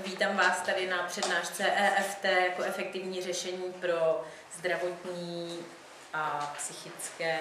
Vítám vás tady na přednášce EFT jako efektivní řešení pro zdravotní a psychické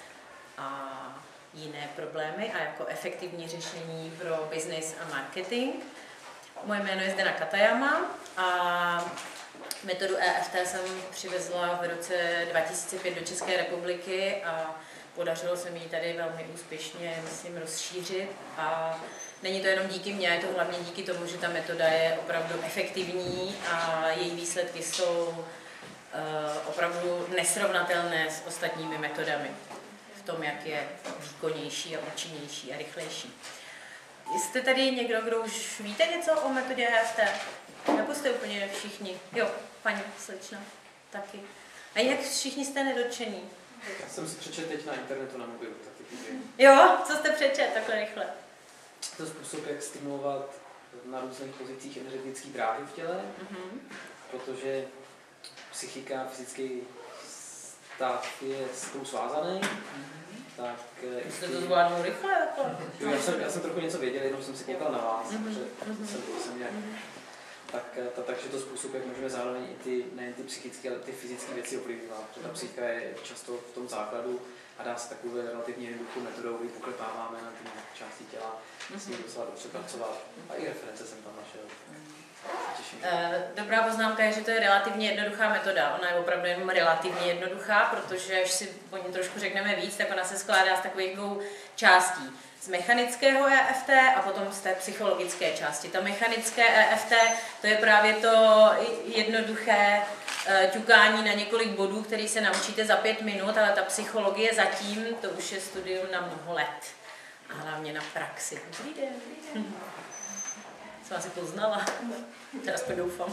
a jiné problémy a jako efektivní řešení pro business a marketing. Moje jméno je Zdena Katayama a metodu EFT jsem přivezla v roce 2005 do České republiky a podařilo se mi ji tady velmi úspěšně, myslím, rozšířit. A není to jenom díky mně, je to hlavně díky tomu, že ta metoda je opravdu efektivní a její výsledky jsou opravdu nesrovnatelné s ostatními metodami v tom, jak je výkonnější a účinnější a rychlejší. Jste tady někdo, kdo už víte něco o metodě EFT? Nebo jste úplně všichni? Jo, paní slečna, taky. A jak všichni jste nedotčení? Já jsem si přečetl teď na internetu na mobilu. Jo, co jste přečetl takhle rychle? To je způsob, jak stimulovat na různých pozicích energetické dráhy v těle, protože psychika a fyzický stav je spolu svázaný. Tak jste to zvládnou rychle? Já jsem trochu něco věděl, jenom jsem si koukal na vás, protože jsem nějak. Takže to způsob, jak můžeme zároveň i ty, nejen ty psychické, ale ty fyzické věci ovlivňovat. Protože ta psychika je často v tom základu a dá se takovou relativně jednoduchou metodou, kdy poklepáváme na ty části těla, s ním docela dobře pracovat. A i reference jsem tam našel. Dobrá poznámka je, že to je relativně jednoduchá metoda. Ona je opravdu jenom relativně jednoduchá, protože až si o ní trošku řekneme víc, tak ona se skládá z takových dvou částí. Z mechanického EFT a potom z té psychologické části. Ta mechanické EFT, to je právě to jednoduché ťukání na několik bodů, který se naučíte za 5 minut, ale ta psychologie zatím, to už je studium na mnoho let. A hlavně na praxi. Dobrý den, dobrý den. Jsem asi poznala. Teraz to doufám.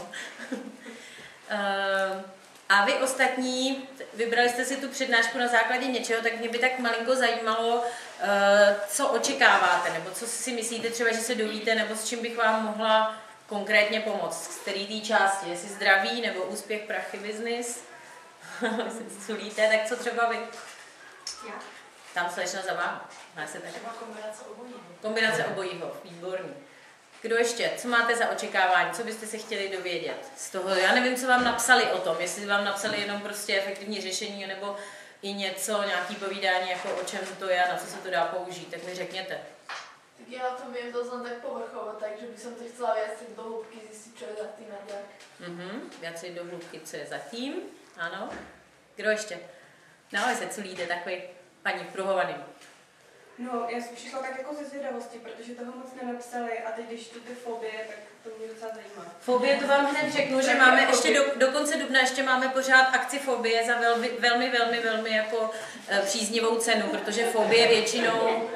A vy ostatní, vybrali jste si tu přednášku na základě něčeho, tak mě by tak malinko zajímalo, co očekáváte, nebo co si myslíte třeba, že se dovíte, nebo s čím bych vám mohla konkrétně pomoct, z který té části, jestli zdraví, nebo úspěch, prachy, biznis, jestli sulíte, tak co třeba vy? Já. Tam slečna za vámi. Třeba kombinace obojího. Kombinace obojího, výborný. Kdo ještě? Co máte za očekávání? Co byste se chtěli dovědět z toho? Já nevím, co vám napsali o tom, jestli vám napsali jenom prostě efektivní řešení, nebo i něco, nějaký povídání, jako o čem to je, na co se to dá použít, tak mi řekněte. Tak já to vím, to jsem tak povrchovo, takže bych se chtěla víc do hloubky zjistit, co je za tím a tak. Víc do hloubky, co je za tím, ano. Kdo ještě? No, vy se culíte takový paní pruhovaný. No, já jsem přišla tak jako ze zvědavosti, protože toho moc nenapsali a teď, když tu ty fobie, tak to mě docela zajímá. Fobie, to vám hned řeknu, že máme ještě do konce dubna ještě máme pořád akci fobie za velmi jako příznivou cenu, protože fobie většinou...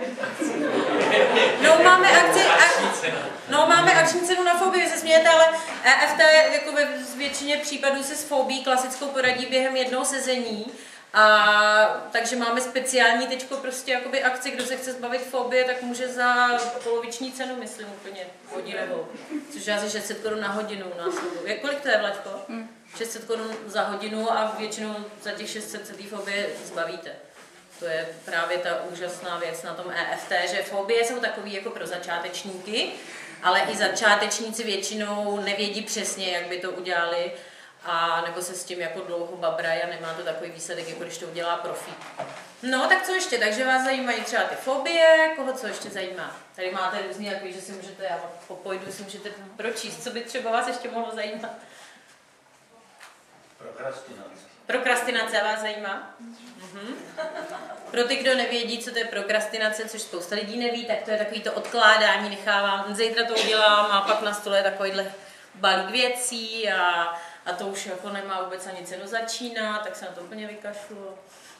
máme akční cenu na fobii, se smějete, ale EFT jako ve většině případů se s fobií klasickou poradí během jednoho sezení. A takže máme speciální teďko prostě jakoby akci, kdo se chce zbavit fobie, tak může za poloviční cenu, myslím, úplně hodinovou. Což je asi 600 Kč na hodinu u nás. Kolik to je, Vlaďko? 600 Kč za hodinu a většinou za těch 600 se té fobie zbavíte. To je právě ta úžasná věc na tom EFT, že fobie jsou takový jako pro začátečníky, ale i začátečníci většinou nevědí přesně, jak by to udělali, a nebo se s tím jako dlouho babrají a nemá to takový výsledek, jako když to udělá profík. No, tak co ještě? Takže vás zajímají třeba ty fobie, koho co ještě zajímá? Tady máte různý, jako, že si můžete, já popojdu, si můžete pročíst, co by třeba vás ještě mohlo zajímat? Prokrastinace. Prokrastinace vás zajímá? Pro ty, kdo nevědí, co to je prokrastinace, což spousta lidí neví, tak to je takový to odkládání, nechávám, zítra to udělám a pak na stole je takovýhle balík věcí a to už jako nemá vůbec ani cenu začínat, tak se na to úplně vykašlu.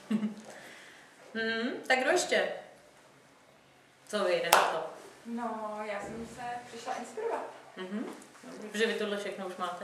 Tak kdo ještě? Co vy, jdete to? No, já jsem se přišla inspirovat. Protože vy tohle všechno už máte.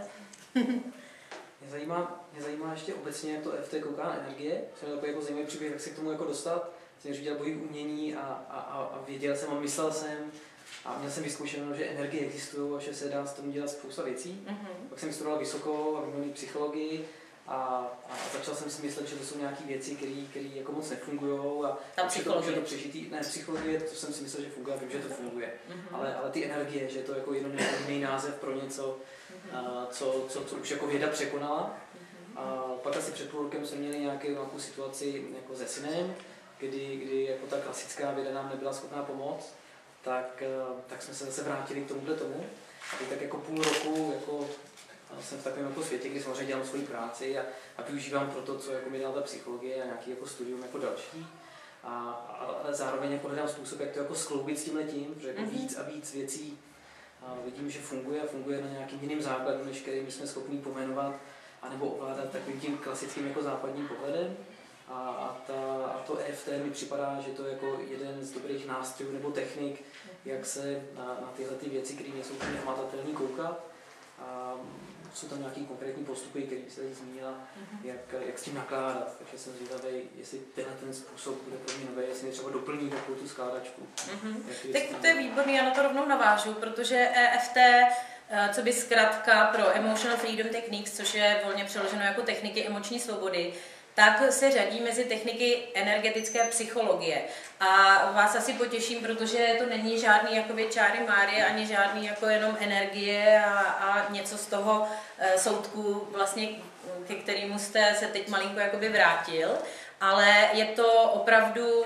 Mě zajímá ještě obecně, jak to EFT kouká na energie. Jsem takový jako zajímavý příběh, jak se k tomu jako dostat. Jsem dělal bohy umění a věděl jsem a myslel jsem. A měl jsem vyzkoušeno, že energie existují a že se dá s tomu dělat spousta věcí. Pak jsem studoval vysokou a výbornou psychologii a začal jsem si myslet, že to jsou nějaké věci, které jako moc nefungují a ta psychologie. to přežitý. Ne, psychologie, to jsem si myslel, že funguje, vím, že to funguje. Ale ty energie, že je to jako jenom jiný název pro něco, co už jako věda překonala. A pak asi před půl rokem jsme měli nějakou situaci jako se synem, kdy jako ta klasická věda nám nebyla schopná pomoct, tak jsme se zase vrátili k tomuhle tomu. A tak jako půl roku jako jsem v takovém jako světě, kdy samozřejmě dělám svoji práci a využívám pro to, co jako mi dala ta psychologie a nějaký jako studium jako další. Ale zároveň jako hledám způsob, jak to jako skloubit s tímhletím, protože jako víc a víc věcí vidím, že funguje na nějakým jiným základu, než který my jsme schopni pojmenovat anebo ovládat takovým tím klasickým jako západním pohledem. A to EFT mi připadá, že to je jako jeden z dobrých nástrojů nebo technik, jak se na tyhle ty věci, které nejsou úplně hmatatelné, koukat. A jsou tam nějaké konkrétní postupy, které se tady zmínila, jak s tím nakládat. Takže jsem zvědavý, jestli ten způsob bude pro mě nový, jestli mě třeba doplní takovou tu skládačku. Tak to je výborný, já na to rovnou navážu, protože EFT, co by zkrátka pro Emotional Freedom Techniques, což je volně přeloženo jako techniky emoční svobody, tak se řadí mezi techniky energetické psychologie. A vás asi potěším, protože to není žádný jakoby čáry máry, ani žádný jako jenom energie a něco z toho soudku, vlastně, ke kterému jste se teď malinko jakoby vrátil, ale je to opravdu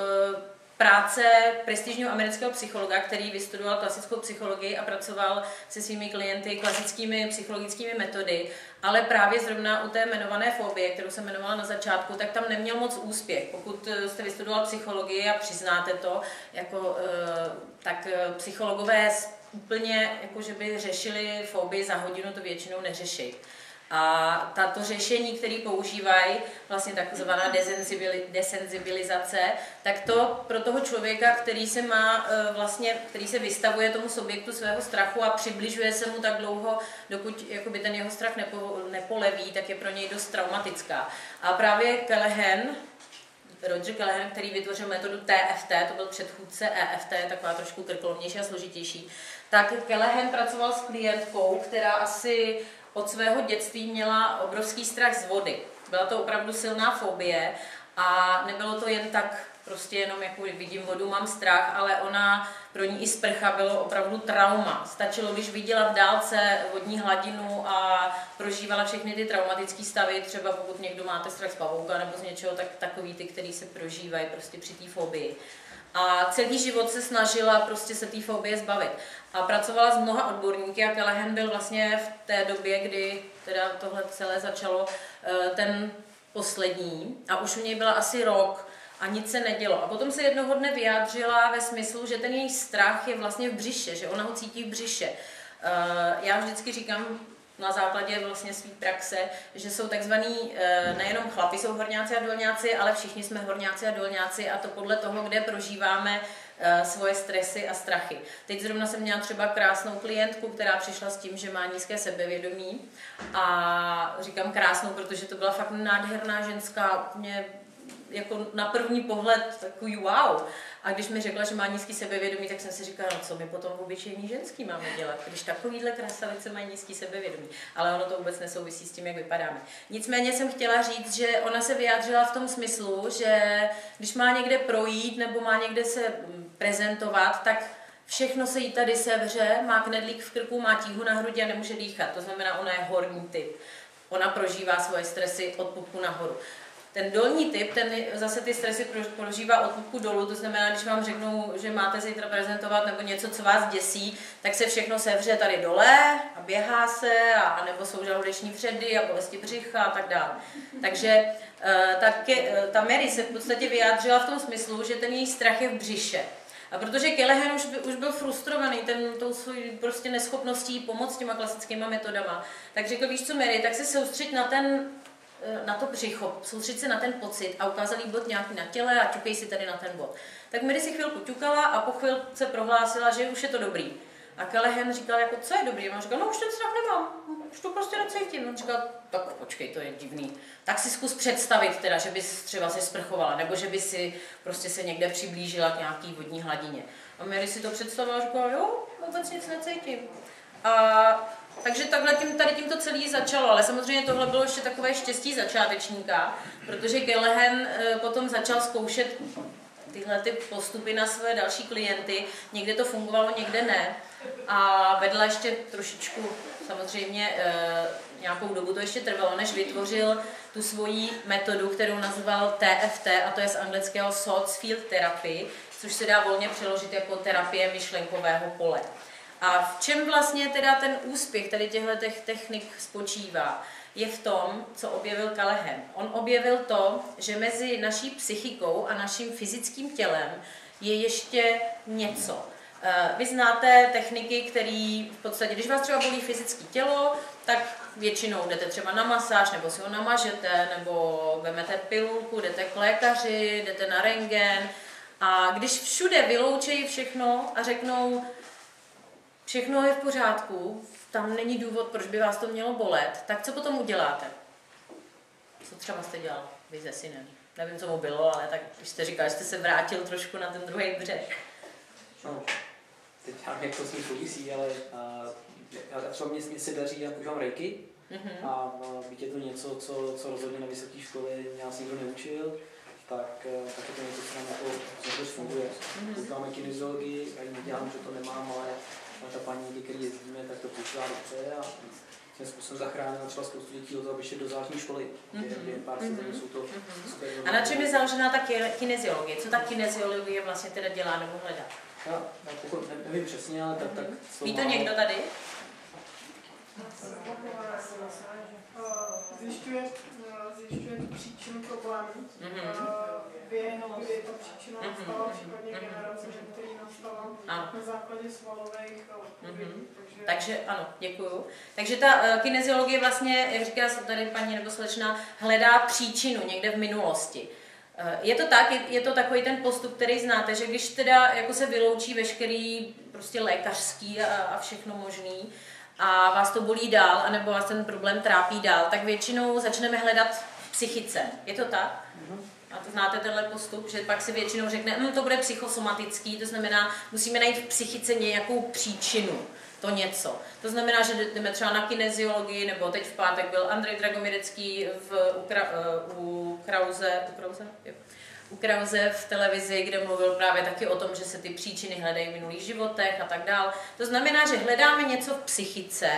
práce prestižního amerického psychologa, který vystudoval klasickou psychologii a pracoval se svými klienty klasickými psychologickými metody, ale právě zrovna u té jmenované fobie, kterou jsem jmenovala na začátku, tak tam neměl moc úspěch. Pokud jste vystudoval psychologii a přiznáte to, tak psychologové úplně, jako že by řešili fobii za hodinu, to většinou neřeší. A tato řešení, které používají, vlastně takzvaná desenzibilizace, tak to pro toho člověka, který se vystavuje tomu subjektu svého strachu a přibližuje se mu tak dlouho, dokud jakoby ten jeho strach nepoleví, tak je pro něj dost traumatická. A právě Roger Callahan, který vytvořil metodu TFT, to byl předchůdce EFT, taková trošku krkolomnější a složitější, tak Callahan pracoval s klientkou, která asi od svého dětství měla obrovský strach z vody. Byla to opravdu silná fobie a nebylo to jen tak, prostě jenom jako vidím vodu, mám strach, ale pro ní i sprcha bylo opravdu trauma. Stačilo, když viděla v dálce vodní hladinu a prožívala všechny ty traumatické stavy, třeba pokud někdo máte strach z pavouka nebo z něčeho, tak takový ty, který se prožívají prostě při té fobii. A celý život se snažila prostě se té fobie zbavit. A pracovala s mnoha odborníky a Callahan byl vlastně v té době, kdy teda tohle celé začalo, ten poslední. A už u něj byla asi rok a nic se nedělo. A potom se jednoho dne vyjádřila ve smyslu, že ten její strach je vlastně v břiše, že ona ho cítí v břiše. Já vždycky říkám na základě vlastně své praxe, že jsou takzvaný, nejenom chlapi jsou horňáci a dolňáci, ale všichni jsme horňáci a dolňáci a to podle toho, kde prožíváme svoje stresy a strachy. Teď zrovna jsem měla třeba krásnou klientku, která přišla s tím, že má nízké sebevědomí a říkám krásnou, protože to byla fakt nádherná ženská, mě jako na první pohled takový wow. A když mi řekla, že má nízký sebevědomí, tak jsem si říkala, no co my potom obyčejní ženský máme dělat, když takovýhle krasavice mají nízký sebevědomí. Ale ono to vůbec nesouvisí s tím, jak vypadáme. Nicméně jsem chtěla říct, že ona se vyjádřila v tom smyslu, že když má někde projít nebo má někde se prezentovat, tak všechno se jí tady sevře, má knedlík v krku, má tíhu na hrudi a nemůže dýchat. To znamená, ona je horní typ. Ona prožívá svoje stresy od pupku nahoru. Ten dolní typ, ten zase ty stresy prožívá od pupku dolů, to znamená, když vám řeknou, že máte zítra prezentovat nebo něco, co vás děsí, tak se všechno sevře tady dole a běhá se, a nebo jsou žaludeční vředy a bolesti břicha a tak dále. Takže ta Mary se v podstatě vyjádřila v tom smyslu, že ten její strach je v břiše. A protože Callahan už byl frustrovaný tou svojí prostě neschopností pomoct těma klasickýma metodama, tak řekl, víš co Mary, tak se soustřeď na to břicho, soustřeď se na ten pocit a ukázal jí bod nějaký na těle a ťukej si tady na ten bod. Tak Mary si chvilku ťukala a po chvilce prohlásila, že už je to dobrý. A Callahan říkal, jako, co je dobrý? A on říkal, no už ten strach nemám, už to prostě necítím. On říkal, tak počkej, to je divný. Tak si zkus představit teda, že bys třeba se sprchovala, nebo že by si prostě se někde přiblížila k nějaký vodní hladině. A Mary si to představila a říkala, jo, vůbec nic necítím. A Takže takhle tady tím to celý začalo, ale samozřejmě tohle bylo ještě takové štěstí začátečníka, protože Callahan potom začal zkoušet tyhle ty postupy na své další klienty. Někde to fungovalo, někde ne. A vedla ještě trošičku, samozřejmě nějakou dobu to ještě trvalo, než vytvořil tu svoji metodu, kterou nazval TFT, a to je z anglického Thought Field Therapy, což se dá volně přeložit jako terapie myšlenkového pole. A v čem vlastně teda ten úspěch tady těchto technik spočívá? Je v tom, co objevil Callahan. On objevil to, že mezi naší psychikou a naším fyzickým tělem je ještě něco. Vy znáte techniky, které v podstatě, když vás třeba bolí fyzické tělo, tak většinou jdete třeba na masáž, nebo si ho namažete, nebo vemete pilulku, jdete k lékaři, jdete na rentgen. A když všude vyloučejí všechno a řeknou, všechno je v pořádku, tam není důvod, proč by vás to mělo bolet, tak co potom uděláte? Co třeba jste dělal vy se synem? Nevím, co mu bylo, ale tak když jste říkal, že jste se vrátil trošku na ten druhý břeh. No, teď nevím, jak to s ním souvisí, ale třeba mě se daří, já používám reiki, a byť je to něco, co rozhodně na vysoké škole mě asi nikdo neučil, tak je to něco, co nám jako dobře funguje. Používáme kinesiologii, já ji nedělám, že to nemám, ale ta paní, který jezdíme, tak to používá dobře a tím způsobem zachránila třeba spoustu dětí od toho, aby šli do základní školy. Během pár set jsou to super. A na čem je založená ta kineziologie? Co ta kineziologie vlastně teda dělá nebo hledá? Já nevím přesně, ale tak ví to někdo tady? Zjišťuje tu příčinu problémů. Věnou, kdy ta příčina nastala, případně generace, který nastala na základě svalových odpovědí. Takže ano, děkuju. Takže ta kineziologie vlastně, jak říká tady paní nebo slečna, hledá příčinu někde v minulosti. Je to tak, je to takový ten postup, který znáte, že když teda jako se vyloučí veškerý prostě lékařský a všechno možný a vás to bolí dál, anebo vás ten problém trápí dál, tak většinou začneme hledat v psychice. Je to tak? A to znáte tenhle postup, že pak si většinou řekne, to bude psychosomatický, to znamená, musíme najít v psychice nějakou příčinu, to něco. To znamená, že jdeme třeba na kineziologii, nebo teď v pátek byl Andrej Dragomirecký u Krause v televizi, kde mluvil právě taky o tom, že se ty příčiny hledají v minulých životech a tak dál. To znamená, že hledáme něco v psychice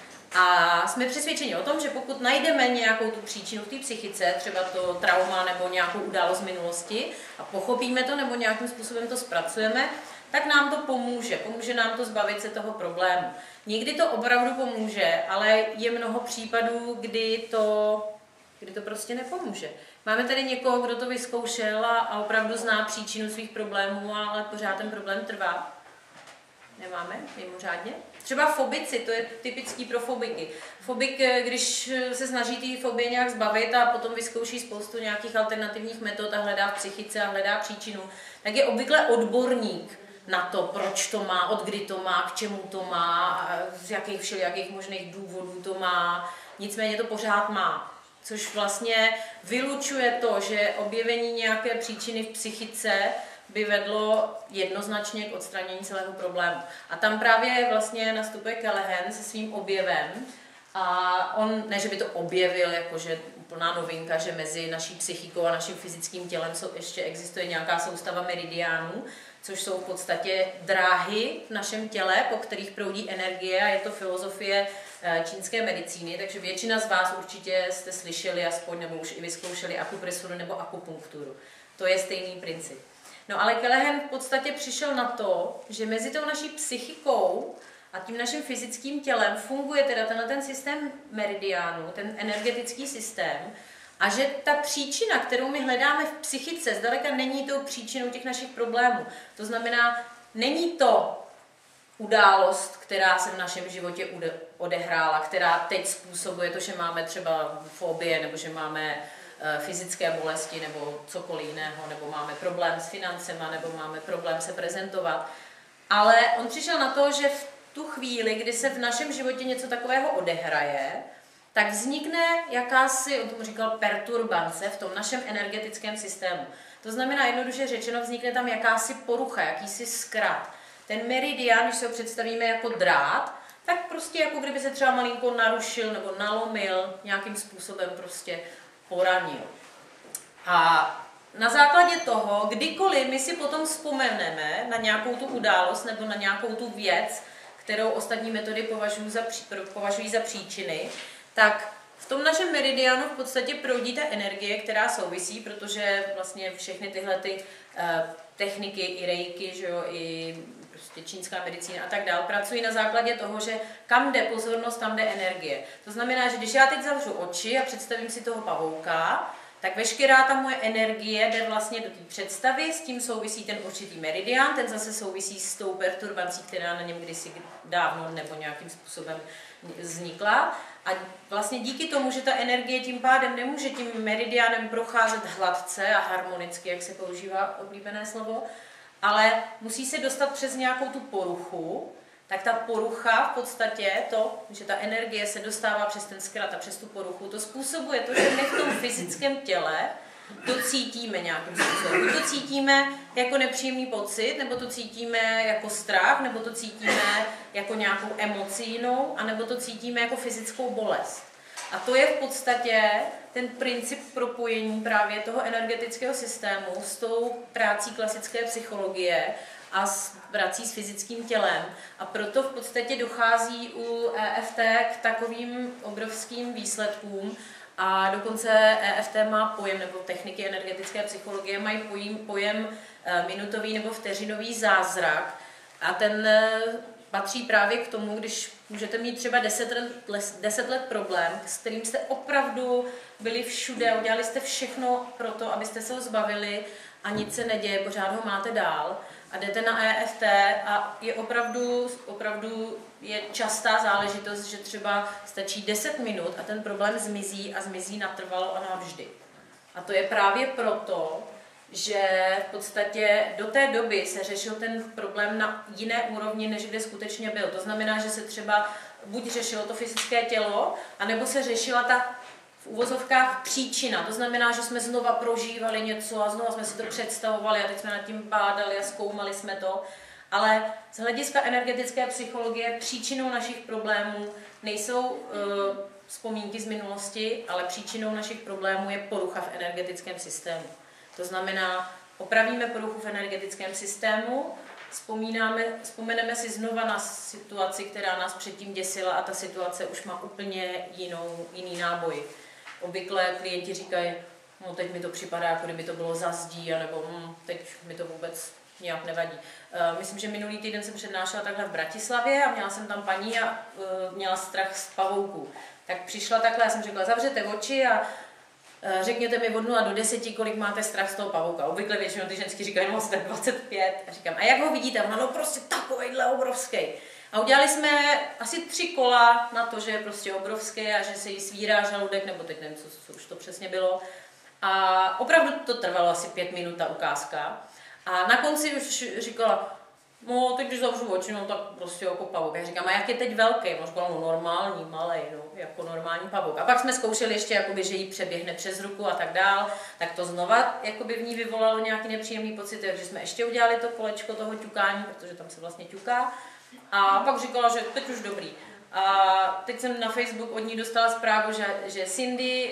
a jsme přesvědčeni o tom, že pokud najdeme nějakou tu příčinu v té psychice, třeba to trauma nebo nějakou událost z minulosti a pochopíme to nebo nějakým způsobem to zpracujeme, tak nám to pomůže. Pomůže nám to zbavit se toho problému. Někdy to opravdu pomůže, ale je mnoho případů, kdy to prostě nepomůže. Máme tady někoho, kdo to vyzkoušel a opravdu zná příčinu svých problémů, ale pořád ten problém trvá. Nemáme? Mimořádně? Třeba fobici, to je typický pro fobiky. Fobik, když se snaží té fobie nějak zbavit a potom vyzkouší spoustu nějakých alternativních metod a hledá v psychice a hledá příčinu, tak je obvykle odborník na to, proč to má, od kdy to má, k čemu to má, z jakých všelijakých možných důvodů to má. Nicméně to pořád má. Což vlastně vylučuje to, že objevení nějaké příčiny v psychice by vedlo jednoznačně k odstranění celého problému. A tam právě vlastně nastupuje Callahan se svým objevem. A on, ne, že by to objevil, jakože úplná novinka, že mezi naší psychikou a naším fyzickým tělem ještě existuje nějaká soustava meridiánů, což jsou v podstatě dráhy v našem těle, po kterých proudí energie a je to filozofie čínské medicíny, takže většina z vás určitě jste slyšeli aspoň nebo už i vyzkoušeli akupresuru nebo akupunkturu. To je stejný princip. No ale Callahan v podstatě přišel na to, že mezi tou naší psychikou a tím naším fyzickým tělem funguje teda ten systém meridiánu, ten energetický systém, a že ta příčina, kterou my hledáme v psychice, zdaleka není tou příčinou těch našich problémů. To znamená, není to událost, která se v našem životě odehrála, která teď způsobuje to, že máme třeba fobie, nebo že máme fyzické bolesti, nebo cokoliv jiného, nebo máme problém s financema, nebo máme problém se prezentovat. Ale on přišel na to, že v tu chvíli, kdy se v našem životě něco takového odehraje, tak vznikne jakási, on tomu říkal, perturbance v tom našem energetickém systému. To znamená, jednoduše řečeno, vznikne tam jakási porucha, jakýsi zkrat. Ten meridian, když se ho představíme jako drát, tak prostě jako kdyby se třeba malinko narušil nebo nalomil, nějakým způsobem prostě poranil. A na základě toho, kdykoliv my si potom vzpomeneme na nějakou tu událost nebo na nějakou tu věc, kterou ostatní metody považují za příčiny, tak v tom našem meridianu v podstatě proudí ta energie, která souvisí, protože vlastně všechny tyhle ty techniky, i reiki, že jo, i prostě čínská medicína a tak dál, pracují na základě toho, že kam jde pozornost, tam jde energie. To znamená, že když já teď zavřu oči a představím si toho pavouka, tak veškerá ta moje energie jde vlastně do té představy, s tím souvisí ten určitý meridian, ten zase souvisí s tou perturbací, která na něm kdysi dávno nebo nějakým způsobem vznikla. A vlastně díky tomu, že ta energie tím pádem nemůže tím meridianem procházet hladce a harmonicky, jak se používá oblíbené slovo, ale musí se dostat přes nějakou tu poruchu, tak ta porucha v podstatě to, že ta energie se dostává přes ten zkrat a přes tu poruchu, to způsobuje to, že my v tom fyzickém těle to cítíme nějakým způsobem. Buď to cítíme jako nepříjemný pocit, nebo to cítíme jako strach, nebo to cítíme jako nějakou emoci jinou, anebo to cítíme jako fyzickou bolest. A to je v podstatě ten princip propojení právě toho energetického systému s tou prací klasické psychologie a s prací s fyzickým tělem. A proto v podstatě dochází u EFT k takovým obrovským výsledkům. A dokonce EFT má pojem, nebo techniky energetické psychologie mají pojem minutový nebo vteřinový zázrak. A ten patří právě k tomu, když můžete mít třeba 10 let problém, s kterým jste opravdu byli všude, udělali jste všechno pro to, abyste se ho zbavili a nic se neděje, pořád ho máte dál. A jdete na EFT a je opravdu je častá záležitost, že třeba stačí 10 minut a ten problém zmizí a zmizí natrvalo a navždy. A to je právě proto, že v podstatě do té doby se řešil ten problém na jiné úrovni, než kde skutečně byl. To znamená, že se třeba buď řešilo to fyzické tělo, anebo se řešila ta v uvozovkách příčina. To znamená, že jsme znova prožívali něco a znova jsme si to představovali a teď jsme nad tím bádali a zkoumali jsme to. Ale z hlediska energetické psychologie příčinou našich problémů nejsou vzpomínky z minulosti, ale příčinou našich problémů je porucha v energetickém systému. To znamená, opravíme poruchu v energetickém systému, vzpomeneme si znova na situaci, která nás předtím děsila a ta situace už má úplně jiný náboj. Obvykle klienti říkají, no teď mi to připadá, jako kdyby to bylo za zdí, anebo teď mi to vůbec nějak nevadí. Myslím, že minulý týden jsem přednášela takhle v Bratislavě a měla jsem tam paní a měla strach z pavouků. Tak přišla takhle, já jsem řekla, zavřete oči a řekněte mi od 0 do 10, kolik máte strach z toho pavouka. Obvykle většinou ty ženský říkají, no jste 25. A říkám, a jak ho vidíte? No prostě takovejhle obrovský. A udělali jsme asi 3 kola na to, že je prostě obrovský a že se jí svírá žaludek, nebo teď nevím, co už to přesně bylo. A opravdu to trvalo asi 5 minut ta ukázka. A na konci už říkala, no teď když zavřu oči, no tak prostě jako pavouk. Já říkám, a jak je teď velký? No říkala, no normální, malej, no, jako normální pavouk. A pak jsme zkoušeli ještě, jakoby, že jí přeběhne přes ruku a tak dál. Tak to znova jakoby v ní vyvolalo nějaký nepříjemný pocit, takže jsme ještě udělali to kolečko toho ťukání, protože tam se vlastně ťuká. A pak říkala, že teď už dobrý. A teď jsem na Facebook od ní dostala zprávu, že Cindy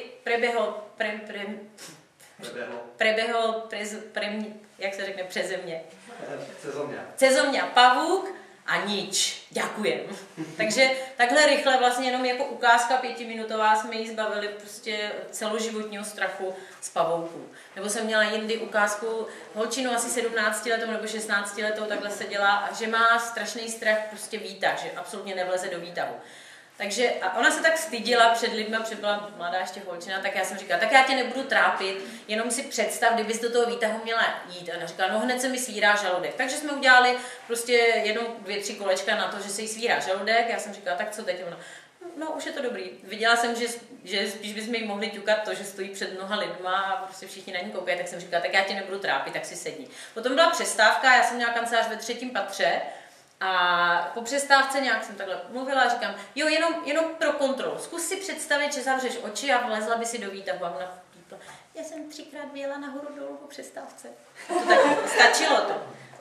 jak se řekne přeze mě? Cezomňa pavouk a nič. Děkujem. Takže takhle rychle vlastně jenom jako ukázka 5minutová jsme jí zbavili prostě celoživotního strachu z pavouků. Nebo jsem měla jindy ukázku holčinu asi 17 letou nebo 16 letou, takhle se dělá a že má strašný strach prostě výtah, že absolutně nevleze do výtahu. Takže a ona se tak stydila před lidmi, protože byla mladá ještě holčina, tak já jsem říkala, tak já tě nebudu trápit, jenom si představ, kdybys do toho výtahu měla jít. A ona říkala, no hned se mi svírá žaludek. Takže jsme udělali prostě 1, 2, 3 kolečka na to, že se jí svírá žaludek. Já jsem říkala, tak co teď? Ona, no už je to dobrý. Viděla jsem, že spíš bychom jí mohli ťukat to, že stojí před mnoha lidma a prostě všichni na ní koukají, tak jsem říkala, tak já tě nebudu trápit, tak si sedni. Potom byla přestávka, já jsem měla kancelář ve 3. patře. A po přestávce nějak jsem takhle mluvila a říkám, jo, jenom pro kontrolu. Zkus si představit, že zavřeš oči a vlezla by si do výtahu. A ona pípla, já jsem 3krát vyjela nahoru dolů po přestávce. To tak stačilo to.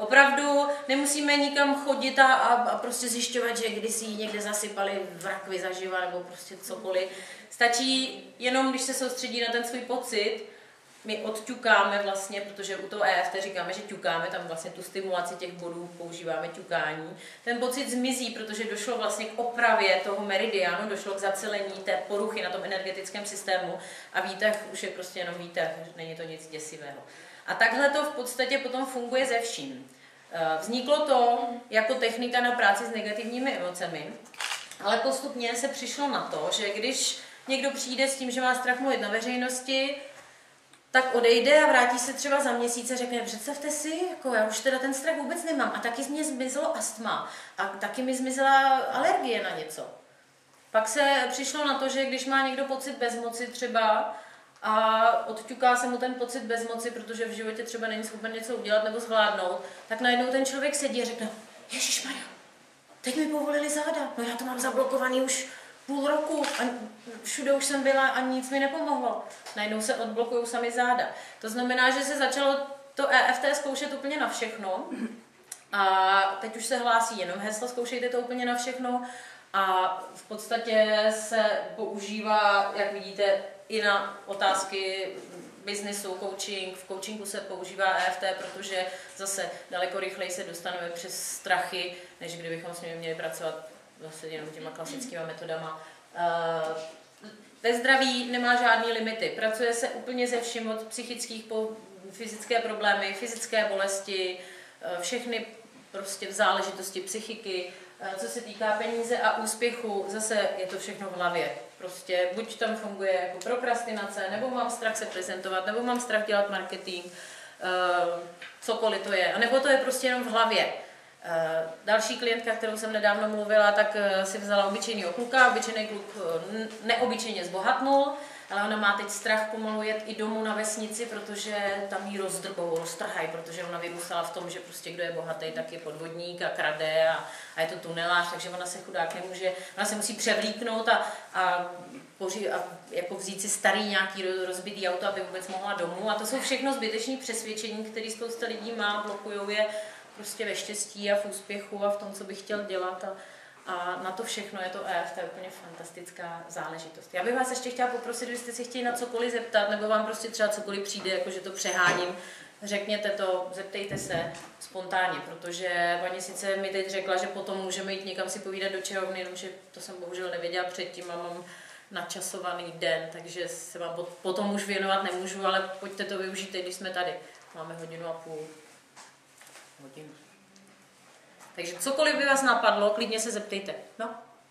Opravdu nemusíme nikam chodit a prostě zjišťovat, že kdysi ji někde zasypali v rakvi zaživa nebo prostě cokoliv. Stačí jenom, když se soustředí na ten svůj pocit, my odťukáme vlastně, protože u toho EFT říkáme, že ťukáme, tam vlastně tu stimulaci těch bodů používáme ťukání. Ten pocit zmizí, protože došlo vlastně k opravě toho meridiánu, došlo k zacelení té poruchy na tom energetickém systému a výtah už je prostě jenom výtah, není to nic děsivého. A takhle to v podstatě potom funguje ze vším. Vzniklo to jako technika na práci s negativními emocemi, ale postupně se přišlo na to, že když někdo přijde s tím, že má strach mluvit na veřejnosti, tak odejde a vrátí se třeba za měsíc a řekne, představte si, jako já už teda ten strach vůbec nemám a taky mě zmizelo astma a taky mi zmizela alergie na něco. Pak se přišlo na to, že když má někdo pocit bezmoci třeba a odťuká se mu ten pocit bezmoci, protože v životě třeba není schopen něco udělat nebo zvládnout, tak najednou ten člověk sedí a řekne, ježišmarja, teď mi povolili záda, no já to mám zablokovaný už půl roku a všude už jsem byla a nic mi nepomohlo. Najednou se odblokují sami záda. To znamená, že se začalo to EFT zkoušet úplně na všechno a teď už se hlásí jenom heslo, zkoušejte to úplně na všechno a v podstatě se používá, jak vidíte, i na otázky biznesu, coaching. V coachingu se používá EFT, protože zase daleko rychleji se dostaneme přes strachy, než kdybychom s nimi měli pracovat zase jenom těma klasickými metodama. Ve zdraví nemá žádný limity. Pracuje se úplně ze vším, od psychických po fyzické problémy, fyzické bolesti, všechny prostě v záležitosti psychiky. Co se týká peníze a úspěchu, zase je to všechno v hlavě. Prostě buď tam funguje jako prokrastinace, nebo mám strach se prezentovat, nebo mám strach dělat marketing, cokoliv to je. A nebo to je prostě jenom v hlavě. Další klientka, kterou jsem nedávno mluvila, tak si vzala obyčejného kluka, obyčejný kluk neobyčejně zbohatnul, ale ona má teď strach pomalu jet i domů na vesnici, protože tam jí rozdrbou, roztrhají, protože ona vyrůstala v tom, že prostě kdo je bohatý, tak je podvodník a krade a je to tunelář, takže ona se chudák nemůže, ona se musí převlíknout a jako vzít si starý nějaký rozbitý auto, aby vůbec mohla domů. A to jsou všechno zbytečné přesvědčení, které spousta lidí má, blokujou je prostě ve štěstí a v úspěchu a v tom, co bych chtěl dělat a na to všechno je to EFT úplně fantastická záležitost. Já bych vás ještě chtěla poprosit, kdybyste si chtěli na cokoliv zeptat, nebo vám prostě třeba cokoliv přijde, jakože to přeháním, řekněte to, zeptejte se spontánně, protože paní sice mi teď řekla, že potom můžeme jít někam si povídat do čehovny, jenomže to jsem bohužel nevěděla předtím a mám načasovaný den, takže se vám potom už věnovat nemůžu, ale pojďte to využít, když jsme tady. Máme 1,5 hodiny. Takže cokoliv by vás napadlo, klidně se zeptejte. No?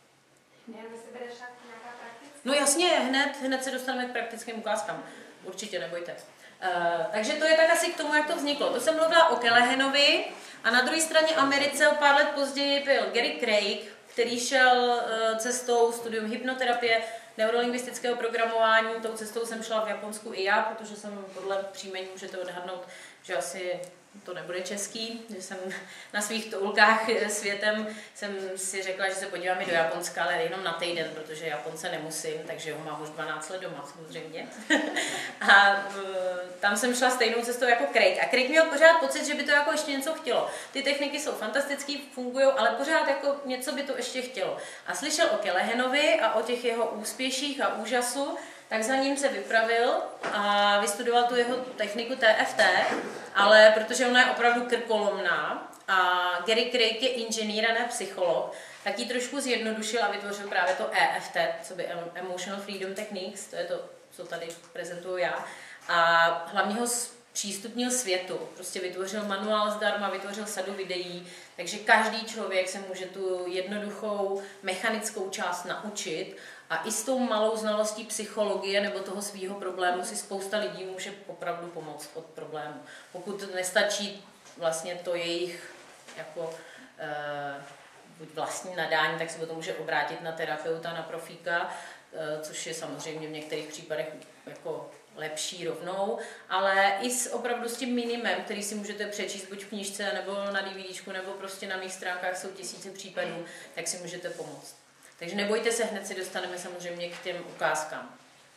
No jasně, hned se dostaneme k praktickým ukázkám. Určitě, nebojte. Takže to je tak asi k tomu, jak to vzniklo. To jsem mluvila o Kelehanovi a na druhé straně Americe o pár let později byl Gary Craig, který šel cestou studium hypnoterapie, neurolingvistického programování. Tou cestou jsem šla v Japonsku i já, protože jsem podle příjmení můžete odhadnout, že asi to nebude český, že jsem na svých toulkách světem jsem si řekla, že se podívám i do Japonska, ale jenom na týden, protože Japonce nemusím, takže ho mám už 12 let doma samozřejmě. A tam jsem šla stejnou cestou jako Craig. A Craig měl pořád pocit, že by to jako ještě něco chtělo. Ty techniky jsou fantastické, fungují, ale pořád jako něco by to ještě chtělo. A slyšel o Kelehanovi a o těch jeho úspěších a úžasu, tak za ním se vypravil a vystudoval tu jeho techniku TFT, ale protože ona je opravdu krkolomná a Gary Craig je inženýr a ne psycholog, tak ji trošku zjednodušil a vytvořil právě to EFT, co by Emotional Freedom Techniques, to je to, co tady prezentuju já, a hlavně ho přístupnil světu. Prostě vytvořil manuál zdarma, vytvořil sadu videí, takže každý člověk se může tu jednoduchou mechanickou část naučit a i s tou malou znalostí psychologie nebo toho svýho problému si spousta lidí může opravdu pomoct od problému. Pokud nestačí vlastně to jejich jako buď vlastní nadání, tak se potom může obrátit na terapeuta, na profíka, což je samozřejmě v některých případech jako lepší rovnou, ale i opravdu s tím minimem, který si můžete přečíst buď v knížce, nebo na DVDčku, nebo prostě na mých stránkách jsou tisíce případů, tak si můžete pomoct. Takže nebojte se, hned si dostaneme samozřejmě k těm ukázkám.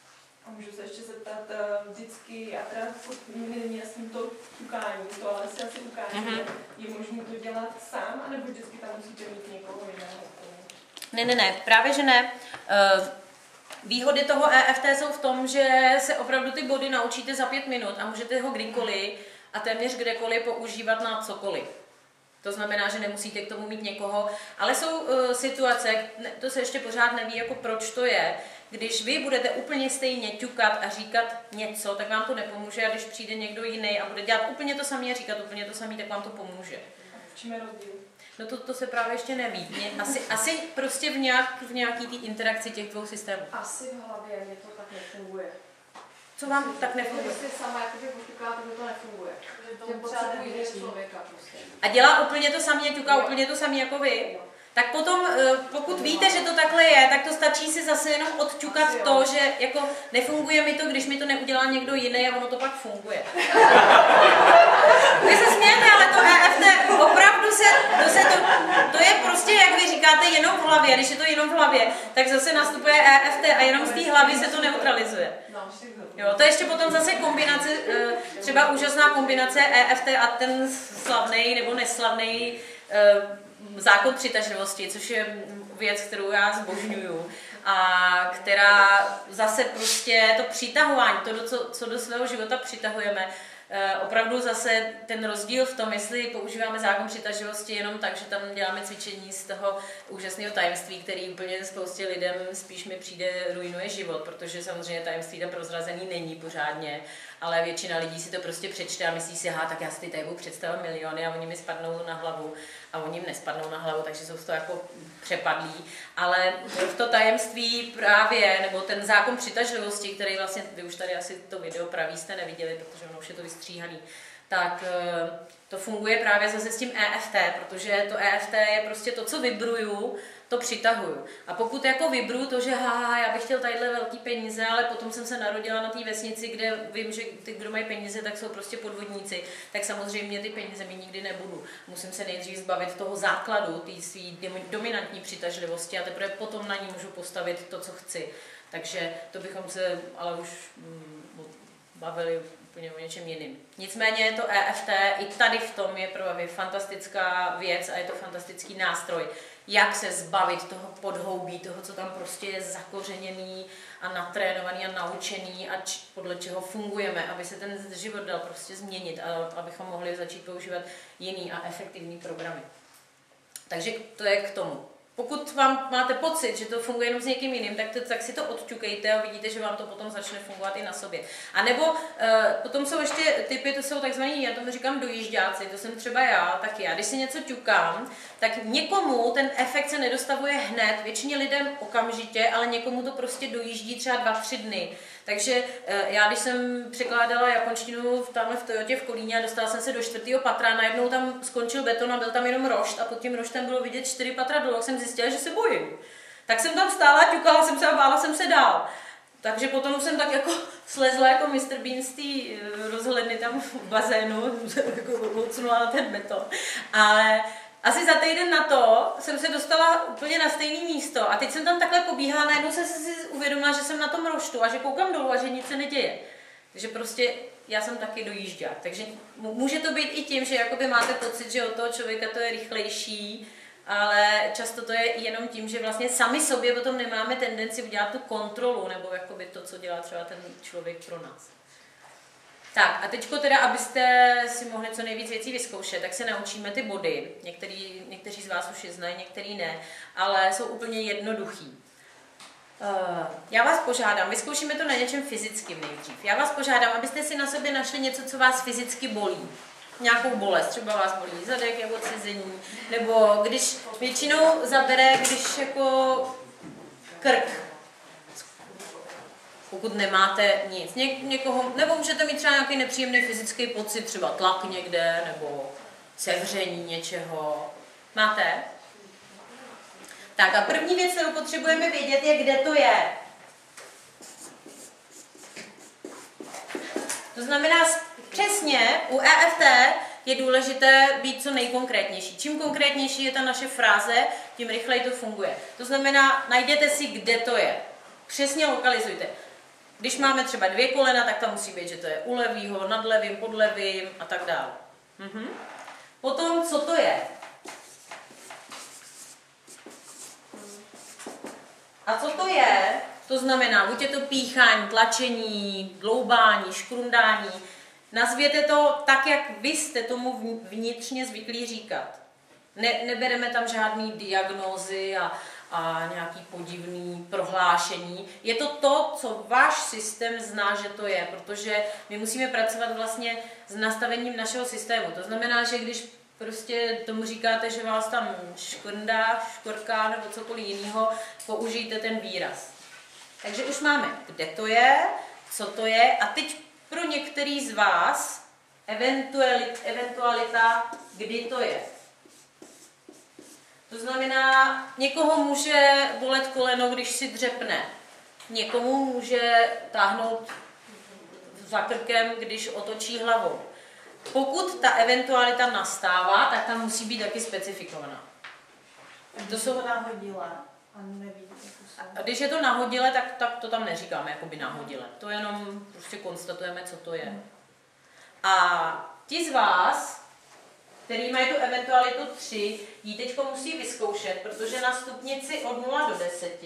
A můžu se ještě zeptat, vždycky, já teda není jasný to ťukání, to ale si asi ukážete, je možné to dělat sám, anebo vždycky tam musíte mít někoho jiného? Ne, právě že ne. Výhody toho EFT jsou v tom, že se opravdu ty body naučíte za 5 minut a můžete ho kdykoliv a téměř kdekoliv používat na cokoliv. To znamená, že nemusíte k tomu mít někoho, ale jsou situace, to se ještě pořád neví, jako proč to je. Když vy budete úplně stejně ťukat a říkat něco, tak vám to nepomůže, a když přijde někdo jiný a bude dělat úplně to samé a říkat úplně to samé, tak vám to pomůže. V čem je rozdíl? No to se právě ještě neví. Asi prostě v nějaký té interakci těch dvou systémů. Asi v hlavě mě to tak nefunguje. Co vám tak nefunguje? Když si sama jakoby poťukáte, to nefunguje. Že to potřebuje člověka prostě. A dělá úplně to samé, ťuká úplně to samé jako vy? Tak potom, pokud víte, že to takhle je, tak to stačí si zase jenom odťukat to, že jako nefunguje mi to, když mi to neudělá někdo jiný a ono to pak funguje. Vy se smějete, ale to EFT opravdu to je prostě, jak vy říkáte, jenom v hlavě. Když je to jenom v hlavě, tak zase nastupuje EFT a jenom z té hlavy se to neutralizuje. Jo, to je ještě potom zase kombinace, třeba úžasná kombinace EFT a ten slavný nebo neslavný zákon přitažlivosti, což je věc, kterou já zbožňuju a která zase prostě to přitahování, to, co do svého života přitahujeme, opravdu zase ten rozdíl v tom, jestli používáme zákon přitažlivosti jenom tak, že tam děláme cvičení z toho úžasného tajemství, který úplně spoustě lidem spíš mi přijde ruinuje život, protože samozřejmě tajemství tam prozrazený není pořádně, ale většina lidí si to prostě přečte a myslí si, tak já si ty tady budu představit miliony a oni mi spadnou na hlavu a oni jim nespadnou na hlavu, takže jsou z toho jako přepadlí. Ale v to tajemství právě, nebo ten zákon přitažlivosti, který vlastně, vy už tady asi to video pravý jste neviděli, protože ono už je to vystříhaný, tak to funguje právě zase s tím EFT, protože to EFT je prostě to, co vibruju, to přitahuju. A pokud jako vibruju to, že já bych chtěl tadyhle velký peníze, ale potom jsem se narodila na té vesnici, kde vím, že ty, kdo mají peníze, tak jsou prostě podvodníci, tak samozřejmě ty peníze mi nikdy nebudu. Musím se nejdřív zbavit toho základu, té svý dominantní přitažlivosti a teprve potom na ní můžu postavit to, co chci. Takže to bychom se ale už bavili úplně o něčem jiným. Nicméně to EFT i tady v tom je pro mě fantastická věc a je to fantastický nástroj, jak se zbavit toho podhoubí, toho, co tam prostě je zakořeněný a natrénovaný a naučený a podle čeho fungujeme, aby se ten život dal prostě změnit a abychom mohli začít používat jiný a efektivní programy. Takže to je k tomu. Pokud vám máte pocit, že to funguje jenom s někým jiným, tak si to odťukejte a vidíte, že vám to potom začne fungovat i na sobě. A nebo potom jsou ještě typy, to jsou takzvaný, já tomu říkám dojížďáci, to jsem třeba já, taky já. Když si něco ťukám, tak někomu ten efekt se nedostavuje hned, většině lidem okamžitě, ale někomu to prostě dojíždí třeba 2-3 dny. Takže já, když jsem překládala japonštinu tamhle v Toyotě v Kolíně a dostala jsem se do 4. patra, najednou tam skončil beton a byl tam jenom rošt a pod tím roštem bylo vidět 4 patra dolů, jsem zjistila, že se bojím. Tak jsem tam stála, ťukala jsem se a bála jsem se dál. Takže potom jsem tak jako slezla jako Mr. Bean z té rozhledny tam v bazénu, jako lucnula na ten beton. Ale asi za týden na to jsem se dostala úplně na stejné místo a teď jsem tam takhle pobíhala, najednou jsem si uvědomila, že jsem na tom roštu a že koukám dolů a že nic se neděje. Takže prostě já jsem taky dojížďák. Takže může to být i tím, že jakoby máte pocit, že od toho člověka to je rychlejší, ale často to je jenom tím, že vlastně sami sobě potom nemáme tendenci udělat tu kontrolu nebo jakoby to, co dělá třeba ten člověk pro nás. Tak a teďko teda, abyste si mohli co nejvíc věcí vyzkoušet, tak se naučíme ty body. Někteří z vás už je znají, některý ne, ale jsou úplně jednoduchý. Já vás požádám, vyzkoušíme to na něčem fyzickým nejdřív. Já vás požádám, abyste si na sobě našli něco, co vás fyzicky bolí. Nějakou bolest, třeba vás bolí zadek nebo cizení, nebo když většinou zabere, když jako krk. Pokud nemáte nic. Někoho, nebo můžete mít třeba nějaký nepříjemný fyzický pocit, třeba tlak někde, nebo sevření něčeho. Máte? Tak a první věc, kterou potřebujeme vědět, je, kde to je. To znamená, přesně u EFT je důležité být co nejkonkrétnější. Čím konkrétnější je ta naše fráze, tím rychleji to funguje. To znamená, najděte si, kde to je. Přesně lokalizujte. Když máme třeba 2 kolena, tak tam musí být, že to je u levýho, nad levým, pod levým a tak dále. Potom, co to je? A co to je? To znamená, buď je to píchání, tlačení, dloubání, škrundání. Nazvěte to tak, jak vy jste tomu vnitřně zvyklí říkat. Nebereme tam žádný diagnózy a nějaký podivný prohlášení. Je to to, co váš systém zná, že to je, protože my musíme pracovat vlastně s nastavením našeho systému. To znamená, že když prostě tomu říkáte, že vás tam škrndá, škorká nebo cokoliv jiného, použijte ten výraz. Takže už máme, kde to je, co to je a teď pro některý z vás eventualita, kdy to je. To znamená, někoho může bolet koleno, když si dřepne. Někomu může táhnout za krkem, když otočí hlavou. Pokud ta eventualita nastává, tak tam musí být taky specifikovaná. To jsou nahodile a neví. A když je to nahodile, tak to tam neříkáme jakoby nahodile. To jenom prostě konstatujeme, co to je. A ti z vás, který mají tu eventualitu 3, ji teď musí vyzkoušet, protože na stupnici od 0 do 10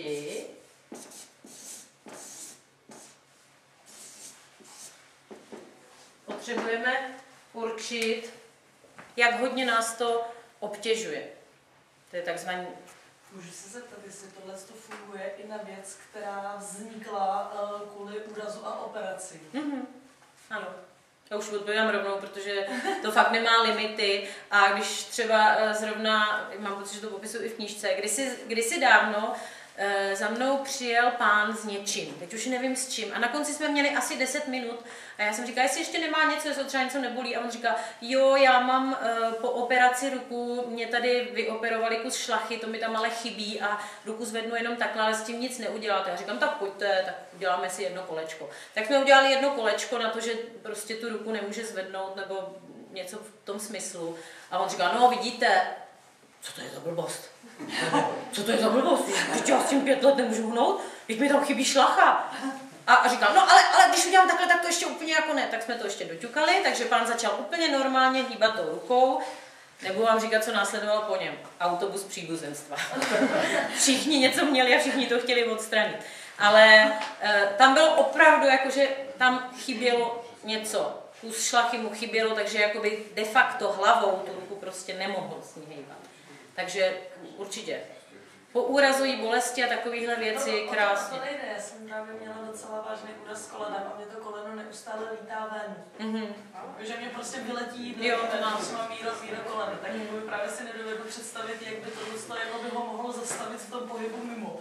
potřebujeme určit, jak hodně nás to obtěžuje. To je takzvaný... Můžu se zeptat, jestli tohle funguje i na věc, která vznikla kvůli úrazu a operaci. Ano. Já už odpovídám rovnou, protože to fakt nemá limity a když třeba zrovna, mám pocit, že to popisuju i v knížce, kdysi dávno za mnou přijel pán s něčím, teď už nevím s čím a na konci jsme měli asi 10 minut a já jsem říkala, jestli ještě nemá něco, jestli třeba něco nebolí a on říká, jo, já mám po operaci ruku, mě tady vyoperovali kus šlachy, to mi tam ale chybí a ruku zvednu jenom takhle, ale s tím nic neuděláte. Já říkám, tak pojďte, tak uděláme si 1 kolečko. Tak jsme udělali 1 kolečko na to, že prostě tu ruku nemůže zvednout nebo něco v tom smyslu a on říká, no vidíte, co to je za blbost? Co to je za blbost? Když já s tím 5 let nemůžu hnout, teď mi tam chybí šlacha. A říkám, no ale když udělám takhle, tak to ještě úplně jako ne. Tak jsme to ještě doťukali, takže pán začal úplně normálně hýbat tou rukou. Nebudu vám říkat, co následovalo po něm. Autobus příbuzenstva. Všichni něco měli a všichni to chtěli odstranit. Ale tam bylo opravdu, jakože tam chybělo něco. Kus šlachy mu chybělo, takže jakoby de facto hlavou tu ruku prostě nemohl s ní hýbat. Takže určitě. Po úrazu bolesti a takovéhle věci krásně. To nejde, já jsem právě měla docela vážný úraz s kolenem a mě to koleno neustále lítá ven. Že mě prostě vyletí do mám výraz kolena, tak právě si nedovedu představit, jak by to ho mohlo zastavit v tom pohybu mimo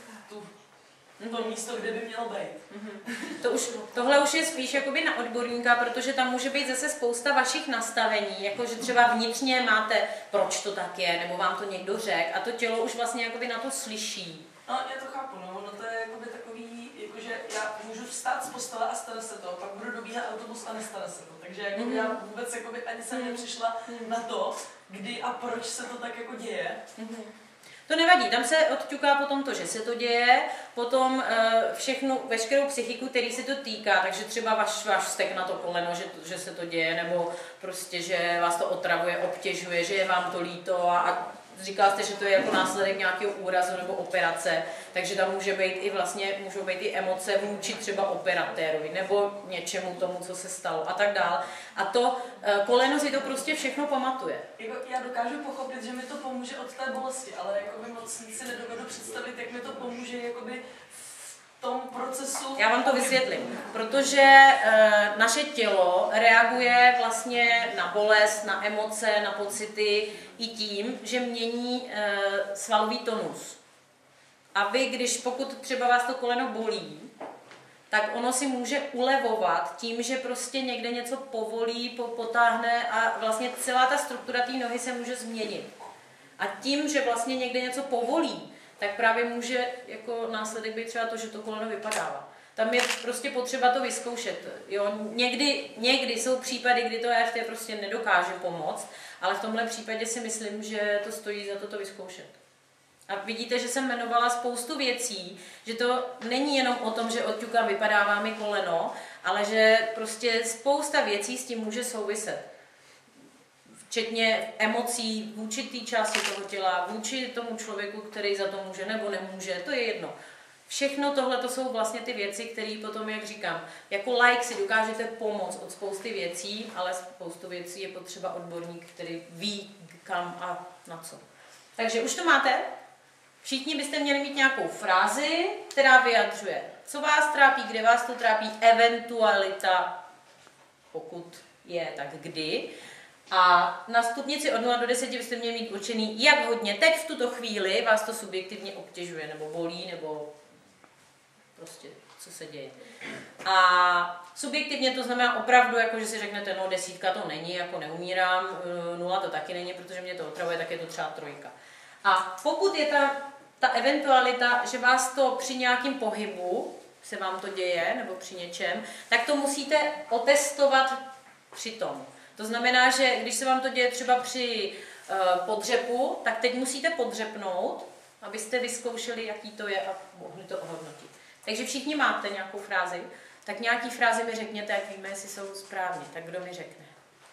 to místo, kde by mělo být. Tohle už je spíš jakoby na odborníka, protože tam může být zase spousta vašich nastavení, jakože třeba vnitřně máte, proč to tak je, nebo vám to někdo řekl a to tělo už vlastně jakoby na to slyší. No, já to chápu, no, ono to je jakoby takový, jakože já můžu vstát z postele a stane se to, pak budu dobíhat autobus a nestane se to, takže jakoby já vůbec jakoby ani jsem nepřišla na to, kdy a proč se to tak jako děje. To nevadí, tam se odťuká potom to, že se to děje, potom veškerou psychiku, který se to týká, takže třeba váš vztek na to koleno, že se to děje, nebo prostě, že vás to otravuje, obtěžuje, že je vám to líto a říkala jste, že to je jako následek nějakého úrazu nebo operace, takže tam můžou být i emoce vůči třeba operatérovi nebo něčemu tomu, co se stalo a tak dál. A to koleno si to prostě všechno pamatuje. Já dokážu pochopit, že mi to pomůže od té bolesti, ale moc si nedovedu představit, jak mi to pomůže v tom procesu. Já vám to vysvětlím, protože naše tělo reaguje vlastně na bolest, na emoce, na pocity i tím, že mění svalový tonus. A vy, pokud třeba vás to koleno bolí, tak ono si může ulevovat tím, že prostě někde něco povolí, potáhne a vlastně celá ta struktura té nohy se může změnit. A tím, že vlastně někde něco povolí, tak právě může jako následek být třeba to, že to koleno vypadává. Tam je prostě potřeba to vyzkoušet. Jo? Někdy jsou případy, kdy to EFT prostě nedokáže pomoct, ale v tomhle případě si myslím, že to stojí za to vyzkoušet. A vidíte, že jsem jmenovala spoustu věcí, že to není jenom o tom, že odťukám, vypadává mi koleno, ale že prostě spousta věcí s tím může souviset. Včetně emocí vůči té části toho těla, vůči tomu člověku, který za to může nebo nemůže, to je jedno. Všechno tohle to jsou vlastně ty věci, které potom, jak říkám, jako laik si dokážete pomoct od spousty věcí, ale spoustu věcí je potřeba odborník, který ví kam a na co. Takže už to máte? Všichni byste měli mít nějakou frázi, která vyjadřuje, co vás trápí, kde vás to trápí, eventualita, pokud je, tak kdy. A na stupnici od 0 do 10 byste měli mít určený, jak hodně teď v tuto chvíli vás to subjektivně obtěžuje, nebo bolí, nebo prostě co se děje. A subjektivně to znamená opravdu, jako že si řeknete, no 10 to není, jako neumírám, 0 to taky není, protože mě to otravuje, tak je to třeba 3. A pokud je ta eventualita, že vás to při nějakém pohybu, se vám to děje, nebo při něčem, tak to musíte otestovat při tom. To znamená, že když se vám to děje třeba při podřepu, tak teď musíte podřepnout, abyste vyzkoušeli, jaký to je a mohli to ohodnotit. Takže všichni máte nějakou frázi, tak nějaký frázi mi řekněte, jak víme, jestli jsou správně. Tak kdo mi řekne?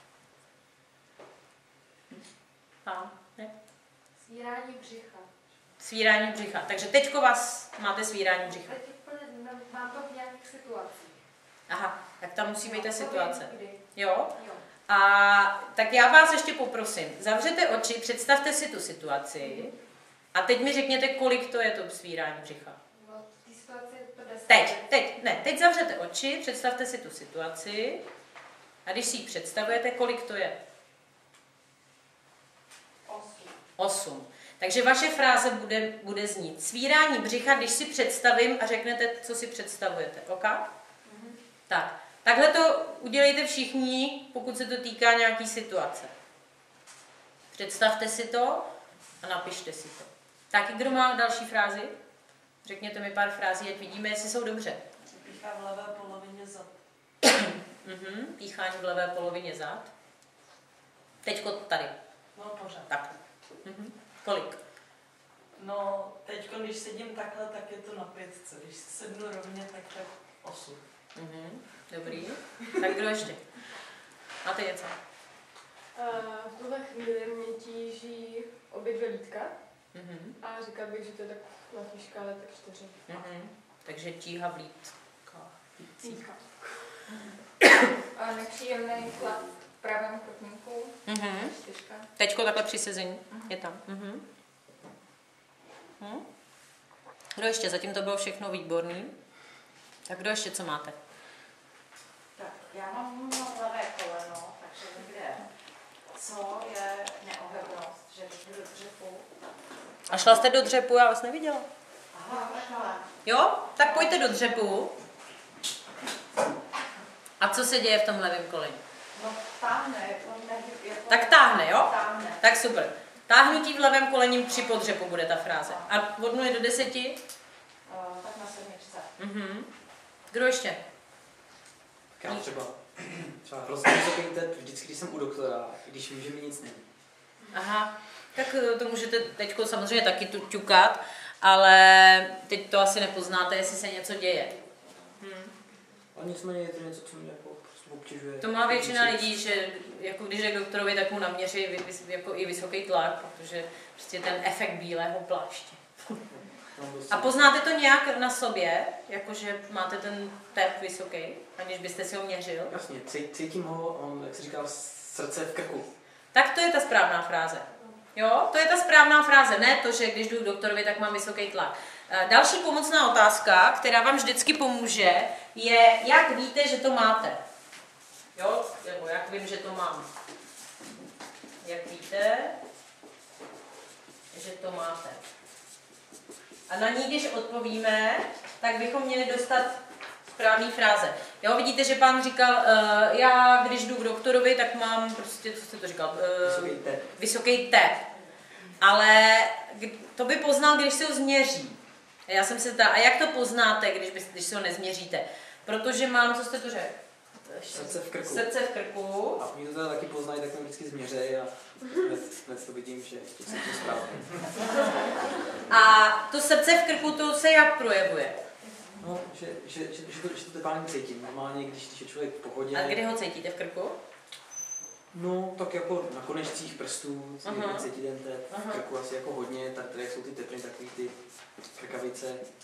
Ne? Svírání břicha. Svírání břicha. Takže teďko vás máte svírání břicha. Teď úplně mám to v nějakých situacích. Aha, tak tam musí být ta situace. Kdy? Jo? A tak já vás ještě poprosím, zavřete oči, představte si tu situaci a teď mi řekněte, kolik to je to svírání břicha. No, v té situaci je to 10. Teď zavřete oči, představte si tu situaci a když si ji představujete, kolik to je? 8. Takže vaše fráze bude znít. Svírání břicha, když si představím a řeknete, co si představujete. OK? Tak. Takhle to udělejte všichni, pokud se to týká nějaký situace. Představte si to a napište si to. Taky kdo má další frázi? Řekněte mi pár frází, ať vidíme, jestli jsou dobře. Píchá v levé polovině zad. Píchání v levé polovině zad. Teďko tady. No pořád. Tak. Kolik? No, teď, když sedím takhle, tak je to na 5. Když sednu rovně, tak 8. Dobrý. Tak kdo ještě? Máte něco? V tuhle chvíli mě tíží obě 2 lítka. A říkal bych, že to je tak na té škále tak 4. Takže tíha v lítka. Nepříjemný chlad v pravém kotníku. 4. Teďko takhle při sezení. Je tam. Kdo ještě? Zatím to bylo všechno výborný. Tak kdo ještě co máte? Tak, já mám levé koleno, takže někde, co je neohebnost, že když jdu do dřepu. A šla jste do dřepu, já vás neviděla. Aha, takhle. Jo? Tak pojďte do dřepu. A co se děje v tom levém koleni? No táhne, Tak táhne, jo? Táhne. Tak super. Táhnutí v levém kolením při podřepu bude ta fráze. A od 0 do 10? Tak na 7. Kdo ještě? Já třeba hrozně vysoký tep vždycky, když jsem u doktora, i když vím, že mi nic není. Aha, tak to můžete teď samozřejmě taky ťukat, ale teď to asi nepoznáte, jestli se něco děje. Ale nicméně je to něco, co mě jako obtěžuje. To má většina lidí, že jako když jde k doktorovi, tak mu naměří jako i vysoký tlak, protože prostě ten efekt bílého pláště. A poznáte to nějak na sobě, jakože máte ten tep vysoký, aniž byste si ho měřil? Jasně, cítím ho, on, jak se říká, srdce v krku. Tak to je ta správná fráze. Jo, to je ta správná fráze, ne to, že když jdu k doktorovi, tak mám vysoký tlak. Další pomocná otázka, která vám vždycky pomůže, je, jak víte, že to máte. Jo, nebo jak vím, že to mám. Jak víte, že to máte. A na ní, když odpovíme, tak bychom měli dostat správný fráze. Jo, vidíte, že pán říkal, já když jdu k doktorovi, tak mám prostě, co jste to říkal? Vysoký tep. Ale to by poznal, když se ho změří. Já jsem se a jak to poznáte, když si ho nezměříte? Protože mám, co jste to řekl? Srdce v krku. Srdce v krku. A oni to teda taky poznají, tak mě vždycky změřejí a hned to vidím, že jsem to správně. A to srdce v krku, to se jak projevuje? No, že to tepání cítím. Normálně, když je člověk v pohodě. A kdy ho cítíte v krku? No, tak jako na konečcích prstů cítí ten tep, v krku asi jako hodně, tady jsou ty tepny, takový ty krkavice.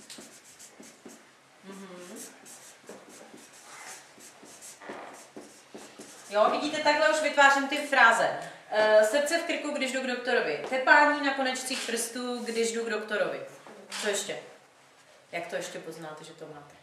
Jo, vidíte, takhle už vytvářím ty fráze. Srdce v krku, když jdu k doktorovi. Tepání na konečcích prstů, když jdu k doktorovi. Co ještě? Jak to ještě poznáte, že to máte?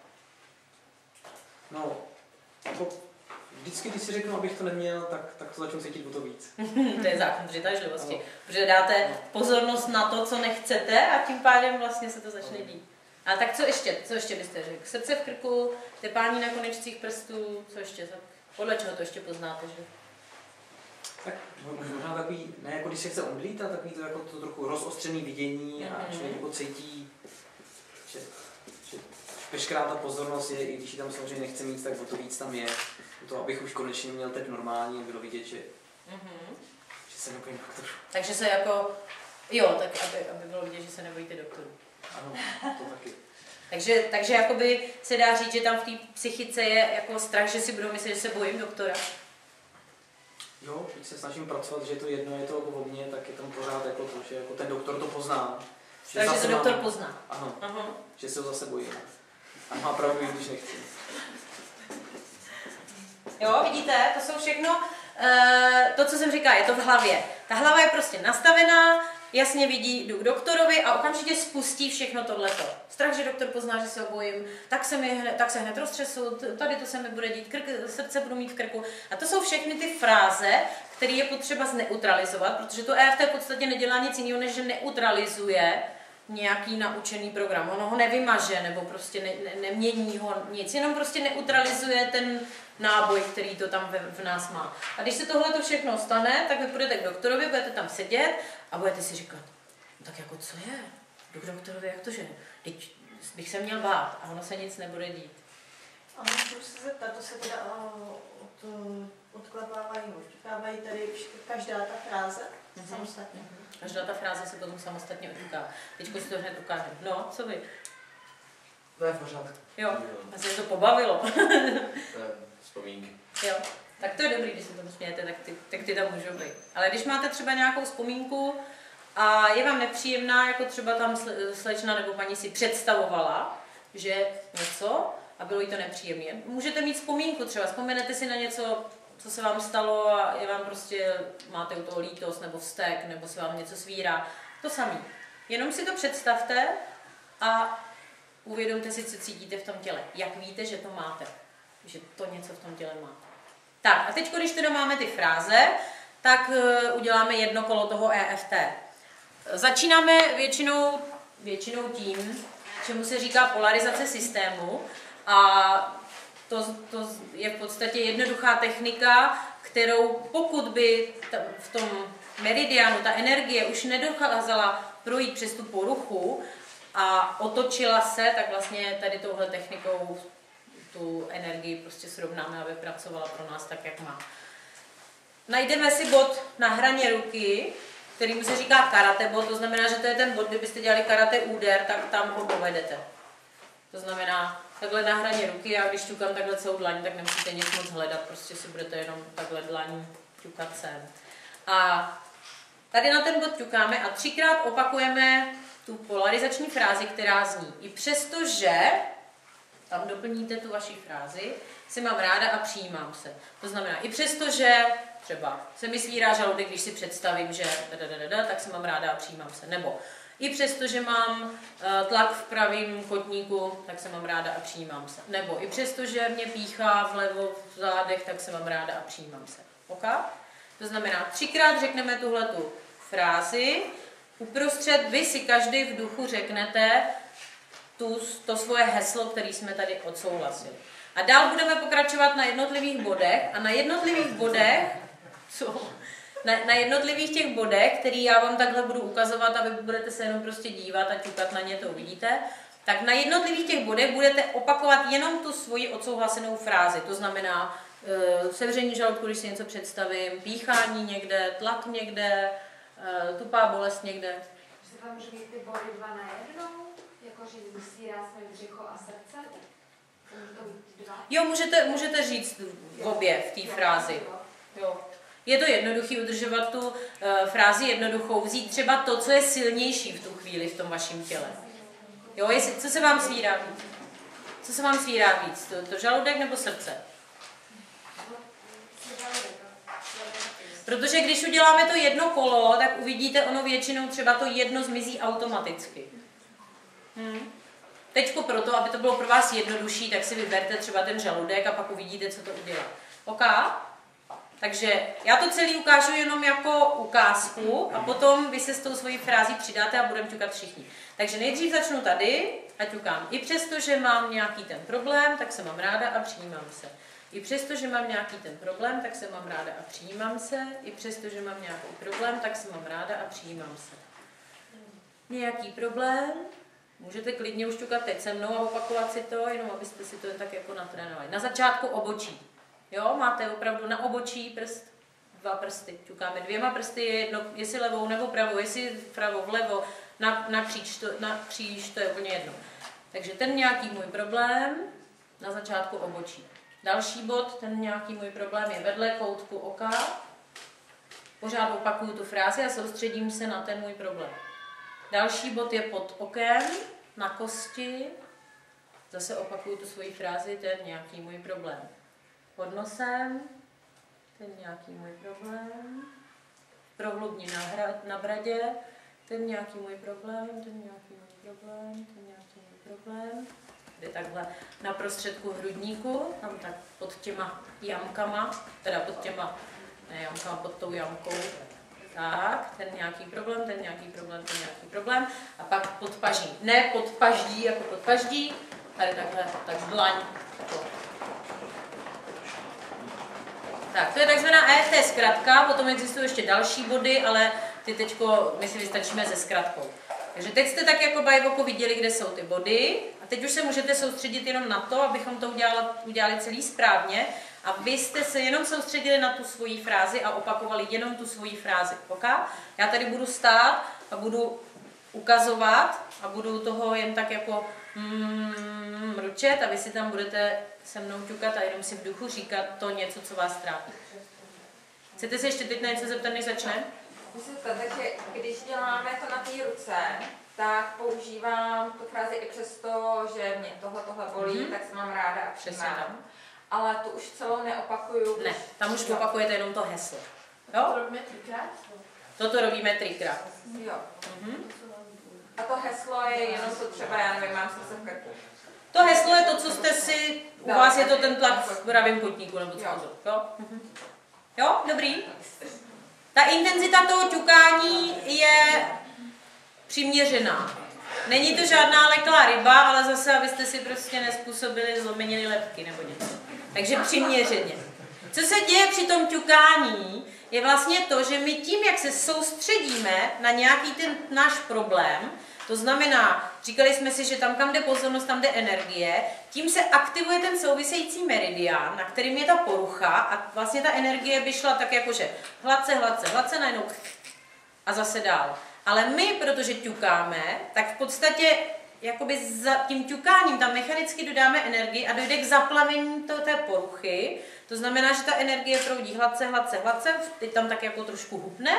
No, jako vždycky, když si řeknu, abych to neměl, tak to začnu cítit o to víc. To je zákon přitažlivosti. Protože dáte pozornost na to, co nechcete a tím pádem vlastně se to začne dít. A tak co ještě? Co ještě byste řekl? Srdce v krku, tepání na konečcích prstů, co ještě? Podle čeho to ještě poznáte, že? Tak možná takový, ne jako když se chce omdlít, ale takový to jako to trochu rozostřený vidění a člověk jako cítí, že veškerá ta pozornost je, i když ji tam samozřejmě nechce mít, tak o to víc tam je. O to, abych už konečně měl teď normální, bylo vidět, že se nebojím doktoru. Takže se jako, jo, tak aby bylo vidět, že se nebojíte doktoru. Ano, to taky. Takže jakoby se dá říct, že tam v té psychice je jako strach, že si budou myslet, že se bojím doktora. Jo, když se snažím pracovat, že je to jedno, je to o mně, tak je tam pořád jako to, že jako ten doktor to pozná. Takže to doktor pozná. Ano, že se ho zase bojím. A má pravdu, když nechci. Jo, vidíte, to jsou všechno, to, co jsem říkala, je to v hlavě. Ta hlava je prostě nastavená, jasně vidí, jdu k doktorovi a okamžitě spustí všechno tohleto. Strach, že doktor pozná, že se ho bojím, tak se hned roztřesu, tady to se mi bude dít, srdce budu mít v krku. A to jsou všechny ty fráze, které je potřeba zneutralizovat, protože to EFT v podstatě nedělá nic jiného, než že neutralizuje nějaký naučený program. Ono ho nevymaže, nebo prostě nemění ho nic, jenom prostě neutralizuje ten náboj, který to tam v nás má. A když se tohle všechno stane, tak vy půjdete k doktorovi, budete tam sedět a budete si říkat, no tak jako co je? Jdu k doktorovi, jak to že? Teď bych se měl bát a ono se nic nebude dít. A můžu se zeptat, to se teda odklepávají, odklepávají tady každá ta fráze samostatně. Každá ta fráze se potom samostatně odklepá. Teďko si to hned ukážu. No, co vy? To je v pořádku. Jo, a se to pobavilo. Vzpomínky. Jo, tak to je dobrý, když se tomu smějete, tak ty tam můžou být. Ale když máte třeba nějakou vzpomínku a je vám nepříjemná, jako třeba tam slečna nebo paní si představovala, že něco a bylo jí to nepříjemné. Můžete mít vzpomínku třeba, vzpomenete si na něco, co se vám stalo a je vám prostě, máte u toho lítost nebo vztek, nebo se vám něco svírá. To samé. Jenom si to představte a uvědomte si, co cítíte v tom těle. Jak víte, že to máte. Že to něco v tom těle máte. Tak a teď, když teda máme ty fráze, tak uděláme jedno kolo toho EFT. Začínáme většinou tím, čemu se říká polarizace systému a to je v podstatě jednoduchá technika, kterou pokud by v tom meridianu ta energie už nedokázala projít přes tu poruchu a otočila se, tak vlastně tady touhle technikou tu energii prostě srovnáme, aby pracovala pro nás tak, jak má. Najdeme si bod na hraně ruky, kterýmu se říká karate bod, to znamená, že to je ten bod, kdybyste dělali karate úder, tak tam ho povedete. To znamená, takhle na hraně ruky a když ťukám takhle celou dlaň, tak nemusíte nic moc hledat, prostě si budete jenom takhle dlaní ťukat sem. A tady na ten bod ťukáme a 3krát opakujeme tu polarizační frázi, která zní. I přesto, že tam doplníte tu vaši frázi, se mám ráda a přijímám se. To znamená, i přesto, že třeba se mi svírá žaludek, když si představím, že tak se mám ráda a přijímám se. Nebo i přesto, že mám tlak v pravém kotníku, tak se mám ráda a přijímám se. Nebo i přesto, že mě píchá vlevo v zádech, tak se mám ráda a přijímám se. OK? To znamená, 3krát řekneme tuhletu frázi, uprostřed vy si každý v duchu řeknete to svoje heslo, které jsme tady odsouhlasili. A dál budeme pokračovat na jednotlivých bodech a na jednotlivých bodech, na jednotlivých těch bodech, který já vám takhle budu ukazovat a vy budete se jenom prostě dívat a ťukat na ně, to uvidíte, tak na jednotlivých těch bodech budete opakovat jenom tu svoji odsouhlasenou frázi. To znamená sevření žaludku, když si něco představím, píchání někde, tlak někde, tupá bolest někde. jestli tam může být ty body 2 najednou, jakože vysírá své břicho a srdce? Může to být 2? Jo, můžete říct obě v té frázi. Jo. Je to jednoduchý udržovat tu frázi jednoduchou, vzít třeba to, co je silnější v tu chvíli v tom vašem těle. Jo, co se vám svírá víc? Co se vám svírá víc? To žaludek nebo srdce? Protože když uděláme to jedno kolo, tak uvidíte, ono většinou třeba to jedno zmizí automaticky. Teďko proto, aby to bylo pro vás jednodušší, tak si vyberte třeba ten žaludek a pak uvidíte, co to udělá. OK? Takže já to celý ukážu jenom jako ukázku a potom vy se s tou svojí frází přidáte a budeme ťukat všichni. Takže nejdřív začnu tady a ťukám. I přesto, že mám nějaký ten problém, tak se mám ráda a přijímám se. I přesto, že mám nějaký ten problém, tak se mám ráda a přijímám se. I přesto, že mám nějaký problém, tak se mám ráda a přijímám se. Nějaký problém? Můžete klidně už ťukat teď se mnou a opakovat si to, jenom abyste si to tak jako natrénovali. Na začátku obočí. Jo, máte opravdu na obočí prst, 2 prsty. Ťukáme 2 prsty, je jedno, jestli levou nebo pravou, jestli vpravo, vlevo, na kříž, to je úplně jedno. Takže ten nějaký můj problém, na začátku obočí. Další bod, ten nějaký můj problém je vedle koutku oka. Pořád opakuju tu frázi a soustředím se na ten můj problém. Další bod je pod okem, na kosti. Zase opakuju tu svoji frázi, ten nějaký můj problém. Pod nosem, ten nějaký můj problém. Prohlubni na bradě, ten nějaký můj problém, ten nějaký můj problém, ten nějaký můj problém. Jde takhle na prostředku hrudníku, tam tak pod těma jamkama, teda pod těma, ne jamkama, pod tou jamkou. Tak, ten nějaký problém, ten nějaký problém, ten nějaký problém. A pak pod paží. Ne pod paždí, jako pod paždí, tady takhle, tak dlaň. Tak, to je takzvaná EFT zkratka, potom existují ještě další body, ale ty teďko, my si vystačíme se zkratkou. Takže teď jste tak jako by oko viděli, kde jsou ty body a teď už se můžete soustředit jenom na to, abychom to udělali celý správně a vy jste se jenom soustředili na tu svoji frázi a opakovali jenom tu svoji frázi. Okay? Já tady budu stát a budu ukazovat a budu toho jen tak jako mručet a vy si tam budete se mnou ťukat a jenom si v duchu říkat to něco, co vás trápí. Chcete se ještě teď na něco zeptat, než začneme? Takže když děláme to na té ruce, tak používám tu frázi i přesto, že mě tohle bolí, tak se mám ráda a přijímám. Ale tu už celou neopakuju. Ne, tam už opakujete jenom to heslo. Jo? To robíme 3krát? Toto robíme 3krát. Jo. A to heslo je jenom to třeba, já nevím, mám srdce v krku. To heslo je to, co jste si, u vás je to ten tlak v pravém kotníku, nebo co to? Jo? Jo, dobrý. Ta intenzita toho ťukání je přiměřená. Není to žádná leklá ryba, ale zase, abyste si prostě nezpůsobili zlomeniny lebky nebo něco. Takže přiměřeně. Co se děje při tom ťukání, je vlastně to, že my tím, jak se soustředíme na nějaký ten náš problém, to znamená, říkali jsme si, že tam, kam jde pozornost, tam jde energie, tím se aktivuje ten související meridián, na kterým je ta porucha a vlastně ta energie by šla tak jakože hladce, najednou a zase dál. Ale my, protože ťukáme, tak v podstatě jakoby za tím ťukáním tam mechanicky dodáme energii a dojde k zaplavení té poruchy. To znamená, že ta energie proudí hladce, teď tam tak jako trošku hupne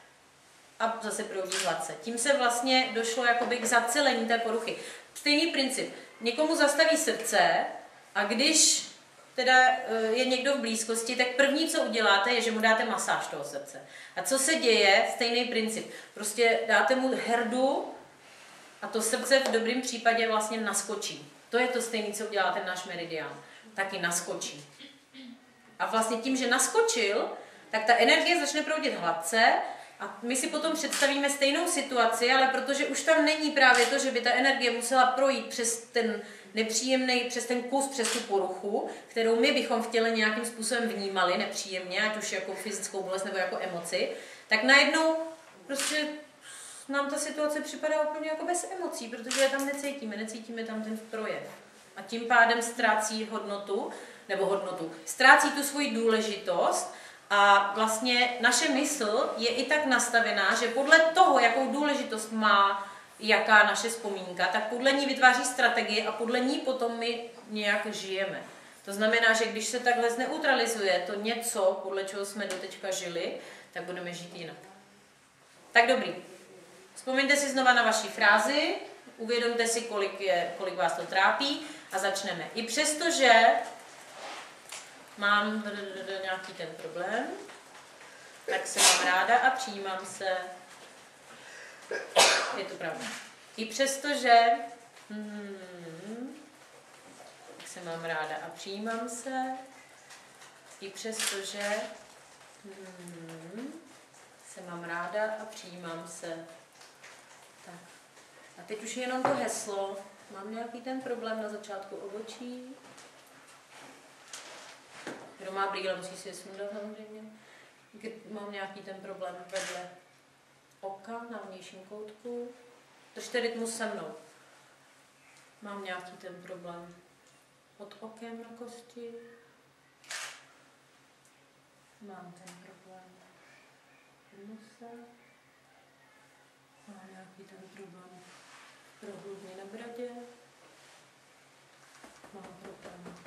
a zase proudí hladce. Tím se vlastně došlo jakoby k zacelení té poruchy. Stejný princip. Někomu zastaví srdce a když teda je někdo v blízkosti, tak první, co uděláte, je, že mu dáte masáž toho srdce. A co se děje? Stejný princip. Prostě dáte mu herdu a to srdce v dobrém případě vlastně naskočí. To je to stejné, co udělá ten náš meridián. Taky naskočí. A vlastně tím, že naskočil, tak ta energie začne proudit hladce a my si potom představíme stejnou situaci, ale protože už tam není právě to, že by ta energie musela projít přes ten nepříjemný, přes ten kus, přes tu poruchu, kterou my bychom v těle nějakým způsobem vnímali nepříjemně, ať už jako fyzickou bolest nebo jako emoci, tak najednou prostě nám ta situace připadá úplně jako bez emocí, protože je tam necítíme tam ten projev. A tím pádem ztrácí hodnotu, ztrácí tu svoji důležitost A vlastně naše mysl je i tak nastavená, že podle toho, jakou důležitost má jaká naše vzpomínka, tak podle ní vytváří strategii a podle ní potom my nějak žijeme. To znamená, že když se takhle zneutralizuje to něco, podle čeho jsme doteďka žili, tak budeme žít jinak. Tak dobrý. Vzpomeňte si znova na vaši frázi, uvědomte si, kolik vás to trápí a začneme. I přesto, že mám nějaký ten problém, tak se mám ráda a přijímám se. Je to pravda. I přesto, že tak se mám ráda a přijímám se. I přesto, že se mám ráda a přijímám se. Tak. A teď už je jenom to heslo. Mám nějaký ten problém na začátku obočí. Kdo má brýle, musí si je sundat samozřejmě. Mám nějaký ten problém vedle oka na vnějším koutku. Držte rytmus se mnou. Mám nějaký ten problém pod okem na kosti. Mám ten problém v nose. Mám nějaký ten problém prohlubně na bradě. Mám problém.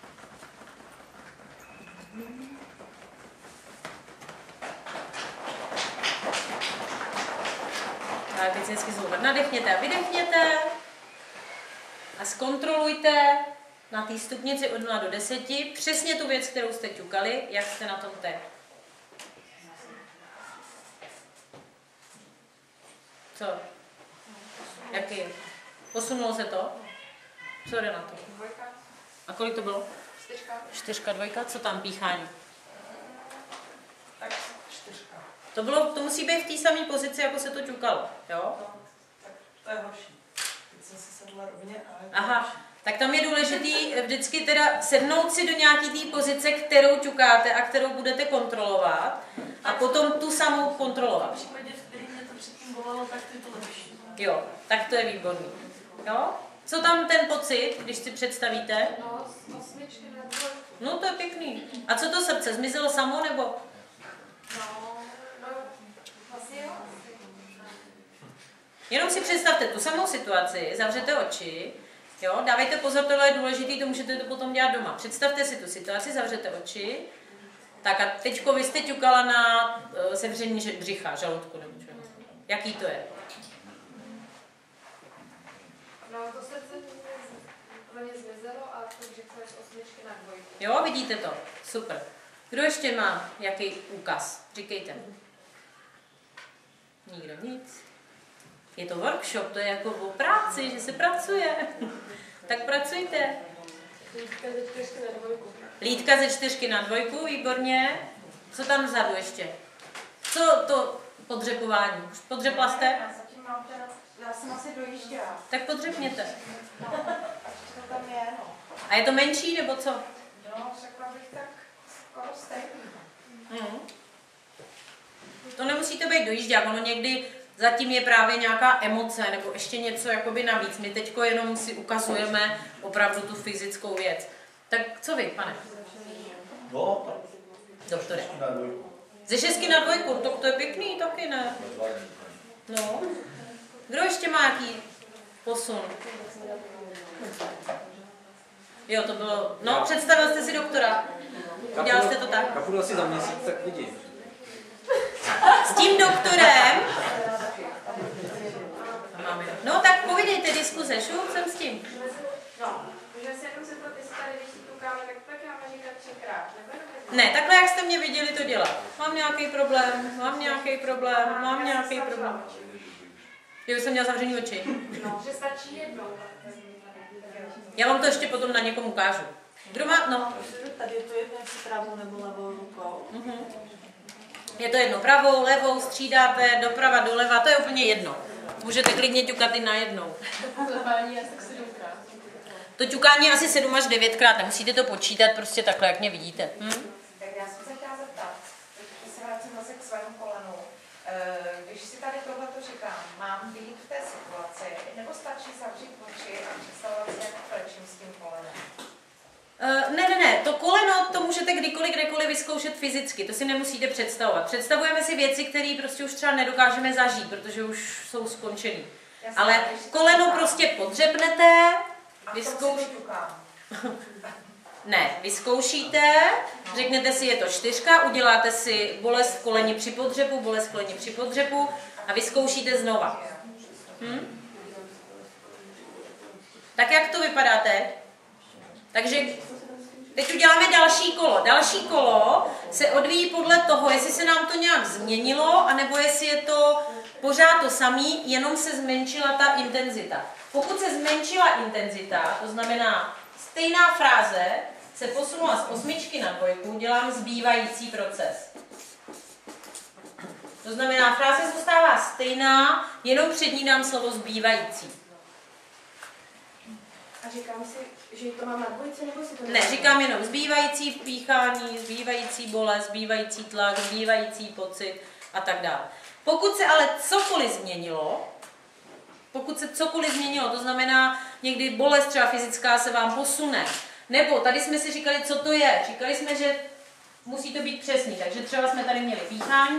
Tak, teď se hezky zhloubat. Nadechněte a vydechněte. A zkontrolujte na té stupnici od 0 do 10 přesně tu věc, kterou jste ťukali, jak jste na tom teď. Co? Jaký je? Posunulo se to? Co jde na to? 2. A kolik to bylo? 4. 4, 2. Co tam píchání? Tak 4. To musí být v té samé pozici, jako se to ťukalo, jo? No, tak to je horší. Teď jsem si sedla rovně a je to Aha, horší. tak tam je důležitý vždycky teda sednout si do nějaký té pozice, kterou ťukáte a kterou budete kontrolovat a potom tu samou kontrolovat. V případě, v kterém mě to předtím bolelo, tak to je to lepší. Jo, tak to je výborný. Jo? Co tam ten pocit, když si představíte? No, z 8 na 2. No to je pěkný. A co to srdce? Zmizelo samo nebo? No, vlastně jo. Jenom si představte tu samou situaci, zavřete oči, jo? Dávejte pozor, tohle je důležitý, to můžete to potom dělat doma. Představte si tu situaci, zavřete oči. Tak a teďko vy jste ťukala na sevření břicha, žaludku nebo čo. Jaký to je? No, to srdce úplně zmizelo a to břicho je z 8 na 2. Jo, vidíte to? Super. Kdo ještě má jaký úkaz? Říkejte. Nikdo nic. Je to workshop, to je jako o práci, že se pracuje. Tak pracujte. Lídka ze 4 na 2, výborně. Co tam vzadu ještě? Co to podřepování? Už podřepla jste? Já zatím mám teda, já jsem asi dojížděla. Tak podřepněte. No, to tam je, no. A je to menší, nebo co? No, řekla bych tak skoro stejný. To nemusíte být dojížděk, ono někdy zatím je právě nějaká emoce nebo ještě něco jakoby navíc. My teďko jenom si ukazujeme opravdu tu fyzickou věc. Tak co vy, pane? No, Doktore. na 2. Ze 6 na 2, to je pěkný, taky ne. No. Kdo ještě má jaký posun? Jo, to bylo... No, představil jste si doktora. Udělal jste to tak? Já půjdu asi za měsíc, tak vidím. S tím doktorem... No tak povídejte diskuze, šup jsem s tím. No, můžeme si jenom zeptat, jestli tady, když si tukáme, tak já mám říkat 3krát, nebo Ne, takhle jak jste mě viděli to dělat. Mám nějaký problém, mám nějaký problém, mám nějaký problém. Jo, jsem měla zavřený oči. No, že stačí jednou. Já vám to ještě potom na někom ukážu. Kdo má, no. Tady je to jedno, jestli pravou nebo levou rukou. Je to jedno, pravou, levou, střídáte, doprava, doleva, to je úplně jedno. Můžete klidně ťukat i najednou. To ťukání je asi 7 až 9krát, nemusíte to počítat prostě takhle, jak mě vidíte. Tak já jsem se chtěla zeptat, když se vracím zase k svému kolenu. Když si tady tohleto říkám, mám být v té situaci, nebo stačí zavřít oči a představovat si, jak klečím s tím kolenem? Ne, to koleno, to můžete kdekoliv vyzkoušet fyzicky, to si nemusíte představovat. Představujeme si věci, které prostě už třeba nedokážeme zažít, protože už jsou skončený. Ale koleno prostě podřepnete, vyzkoušíte, řeknete si, je to 4, uděláte si bolest v koleni při podřepu, bolest v koleni při podřepu a vyzkoušíte znova. Tak jak to vypadá teď? Takže teď uděláme další kolo. Další kolo se odvíjí podle toho, jestli se nám to nějak změnilo, anebo jestli je to pořád to samý, jenom se zmenšila ta intenzita. Pokud se zmenšila intenzita, to znamená stejná fráze, se posunula z 8 na 2, dělám zbývající proces. To znamená, fráze zůstává stejná, jenom před ní dám slovo zbývající. A říkám si, že to mám na 2, nebo si to ne, říkám jenom zbývající vpíchání, zbývající bolest, zbývající tlak, zbývající pocit a tak dále. Pokud se ale cokoliv změnilo, to znamená někdy bolest třeba fyzická se vám posune, nebo tady jsme si říkali, co to je. Říkali jsme, že musí to být přesný, takže třeba jsme tady měli píchání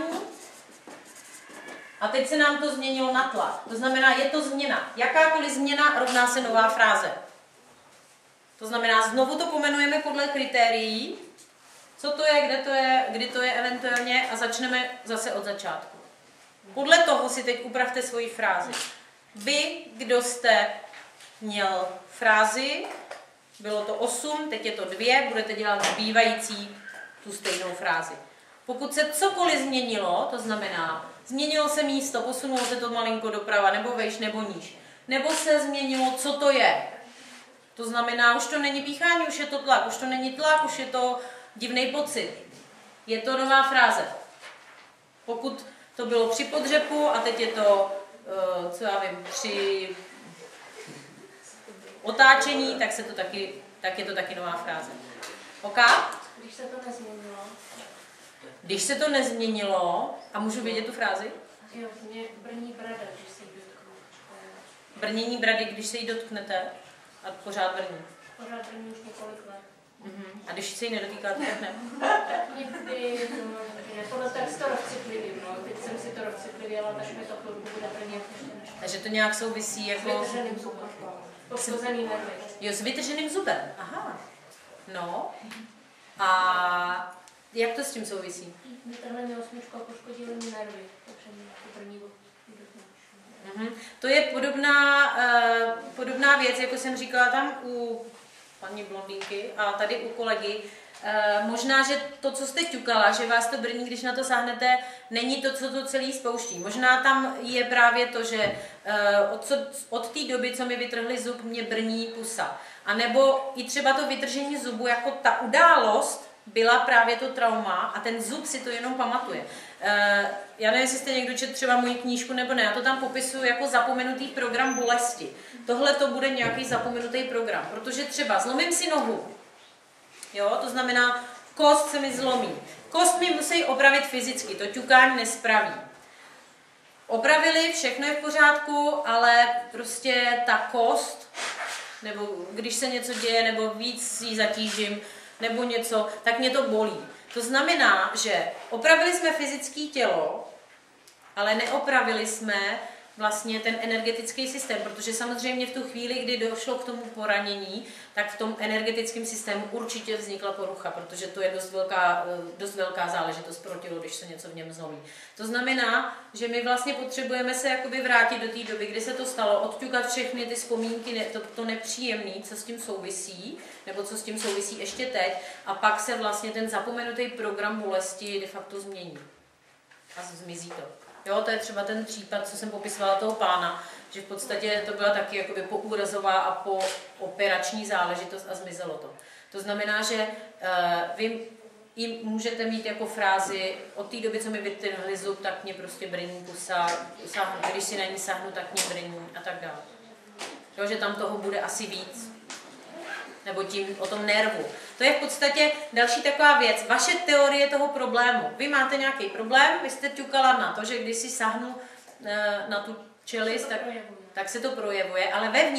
a teď se nám to změnilo na tlak. To znamená, je to změna. Jakákoliv změna rovná se nová fráze. To znamená, znovu to pomenujeme podle kritérií, co to je, kde to je, kdy to je eventuálně a začneme zase od začátku. Podle toho si teď upravte svoji frázi. Vy, kdo jste měl frázi, bylo to 8, teď je to 2, budete dělat zbývající tu stejnou frázi. Pokud se cokoliv změnilo, to znamená, změnilo se místo, posunulo se to malinko doprava, nebo vejš, nebo níž, nebo se změnilo, co to je. To znamená, už to není píchání, už je to tlak, už to není tlak, už je to divný pocit. Je to nová fráze. Pokud to bylo při podřepu a teď je to, co já vím, při otáčení, tak je to taky nová fráze. OK? Když se to nezměnilo. Když se to nezměnilo, a můžu vědět tu frázi? Jo, mě brní brada, když se jí dotknu. Brnění brady, když se jí dotknete a pořád brní. Pořád brní už několik let. A když se jí nedotýkáte, tak ne? Někdy, podle tak to rozcitlivým, no. Teď jsem si to rozcitlivěla, takže mi to chvilku bude brnit. Takže to nějak souvisí jako... S vytrženým zubem. Poškozený nervy. Jo, s vytrženým zubem. Aha. No. A jak to s tím souvisí? Vytrhli mi 8 a poškodili mi nervy. Takže mi jako první To je podobná věc, jako jsem říkala tam u paní blondýnky a tady u kolegy. Možná, že to, co jste ťukala, že vás to brní, když na to sáhnete, není to, co to celý spouští. Možná tam je právě to, že od té doby, co mi vytrhli zub, mě brní pusa. A nebo i třeba to vytržení zubu, jako ta událost byla právě to trauma a ten zub si to jenom pamatuje. Já nevím, jestli jste někdo četl třeba moji knížku nebo ne, já to tam popisuju jako zapomenutý program bolesti. Tohle to bude nějaký zapomenutý program, protože třeba zlomím si nohu, jo, to znamená, kost se mi zlomí. Kost mi musí opravit fyzicky, to ťukání nespraví. Opravili, všechno je v pořádku, ale prostě ta kost, nebo když se něco děje, nebo víc ji zatížím, nebo něco, tak mě to bolí. To znamená, že opravili jsme fyzické tělo, ale neopravili jsme vlastně ten energetický systém, protože samozřejmě v tu chvíli, kdy došlo k tomu poranění, tak v tom energetickém systému určitě vznikla porucha, protože to je dost velká záležitost pro tělo, když se něco v něm zlomí. To znamená, že my vlastně potřebujeme se jakoby vrátit do té doby, kdy se to stalo, odťukat všechny ty vzpomínky, to nepříjemné, co s tím souvisí, nebo co s tím souvisí ještě teď, a pak se vlastně ten zapomenutý program bolesti de facto změní. A zmizí to. Jo, to je třeba ten případ, co jsem popisovala toho pána, že v podstatě to byla taky jakoby poúrazová a pooperační záležitost a zmizelo to. To znamená, že vy i můžete mít jako frázi od té doby, co mi vytrhli zub, tak mě prostě brní pusa, když si na ní sáhnu, tak mě brní a tak dále. Jo, že tam toho bude asi víc. Nebo tím o tom nervu. To je v podstatě další taková věc. Vaše teorie toho problému. Vy máte nějaký problém, vy jste ťukala na to, že když si sáhnu na tu čelist, tak se to projevuje, ale vevnitř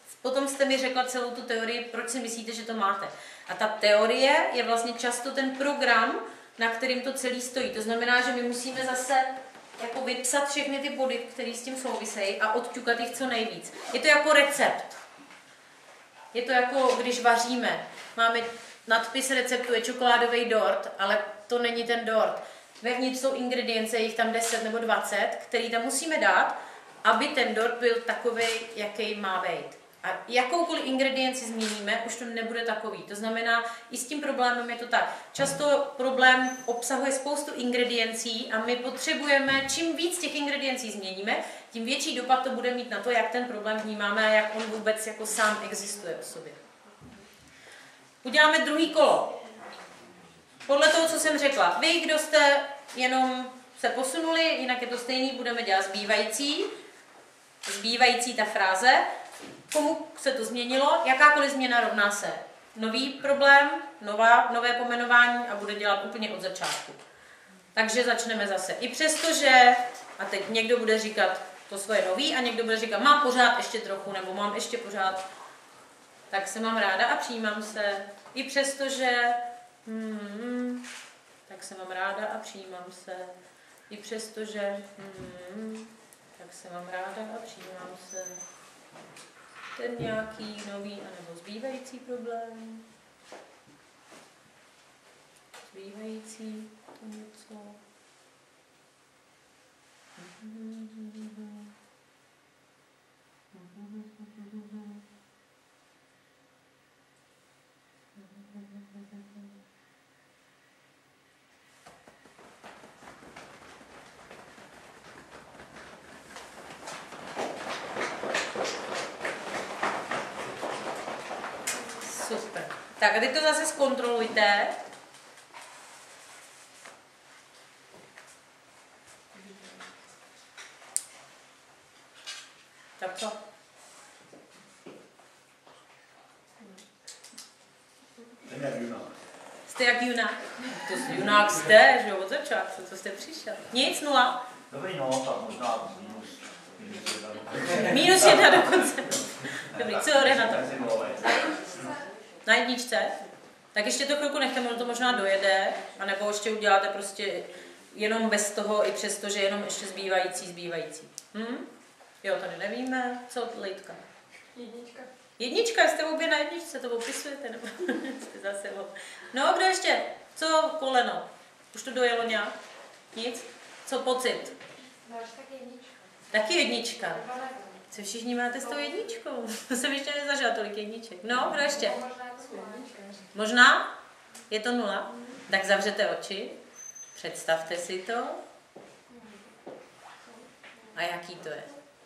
potom jste mi řekla celou tu teorii, proč si myslíte, že to máte. A ta teorie je vlastně často ten program, na kterým to celý stojí. To znamená, že my musíme zase jako vypsat všechny ty body, které s tím souvisejí a odťukat jich co nejvíc. Je to jako recept. Je to jako, když vaříme. Máme nadpis receptu je čokoládový dort, ale to není ten dort. Vevnitř jsou ingredience, jich tam 10 nebo 20, který tam musíme dát, aby ten dort byl takový, jaký má být. A jakoukoliv ingredienci změníme, už to nebude takový. To znamená, i s tím problémem je to tak. Často problém obsahuje spoustu ingrediencí a my potřebujeme, čím víc těch ingrediencí změníme, tím větší dopad to bude mít na to, jak ten problém vnímáme a jak on vůbec jako sám existuje v sobě. Uděláme druhý kolo. Podle toho, co jsem řekla. Vy, kdo jste jenom se posunuli, jinak je to stejný, budeme dělat zbývající. Zbývající ta fráze. Komu se to změnilo? Jakákoliv změna rovná se nový problém, nové pomenování a bude dělat úplně od začátku. Takže začneme zase. I přesto, že, a teď někdo bude říkat to svoje nový a někdo bude říkat, mám pořád ještě trochu, nebo mám ještě pořád, tak se mám ráda a přijímám se. I přesto, že tak se mám ráda a přijímám se. I přesto, že tak se mám ráda a přijímám se. Ten nějaký nový anebo zbývající problém. Zbývající to něco. Super. Tak a teď to zase zkontrolujte. Tak co? Jsem jak junák. Jste jak junák? To junák jste, že jo, od začátku, co jste přišel? Nic, 0. Dobrý, no, tak možná Minus 1 dokonce. Dobrý, co jde na to? Na jedničce? Tak ještě to chvilku nechte, ono to možná dojede, anebo ještě uděláte prostě jenom bez toho, i přesto, že jenom ještě zbývající. Jo, tady nevíme. Co, Lejtka? Jednička, jste obě na jedničce, to opisujete, nebo jste zase No, kdo ještě? Co koleno? Už to dojelo nějak? Nic? Co pocit? Taky jednička. Co všichni máte s tou jedničkou? To jsem ještě nezažila tolik jedniček. No, kdo ještě? Možná? Je to 0? Tak zavřete oči. Představte si to. A jaký to je?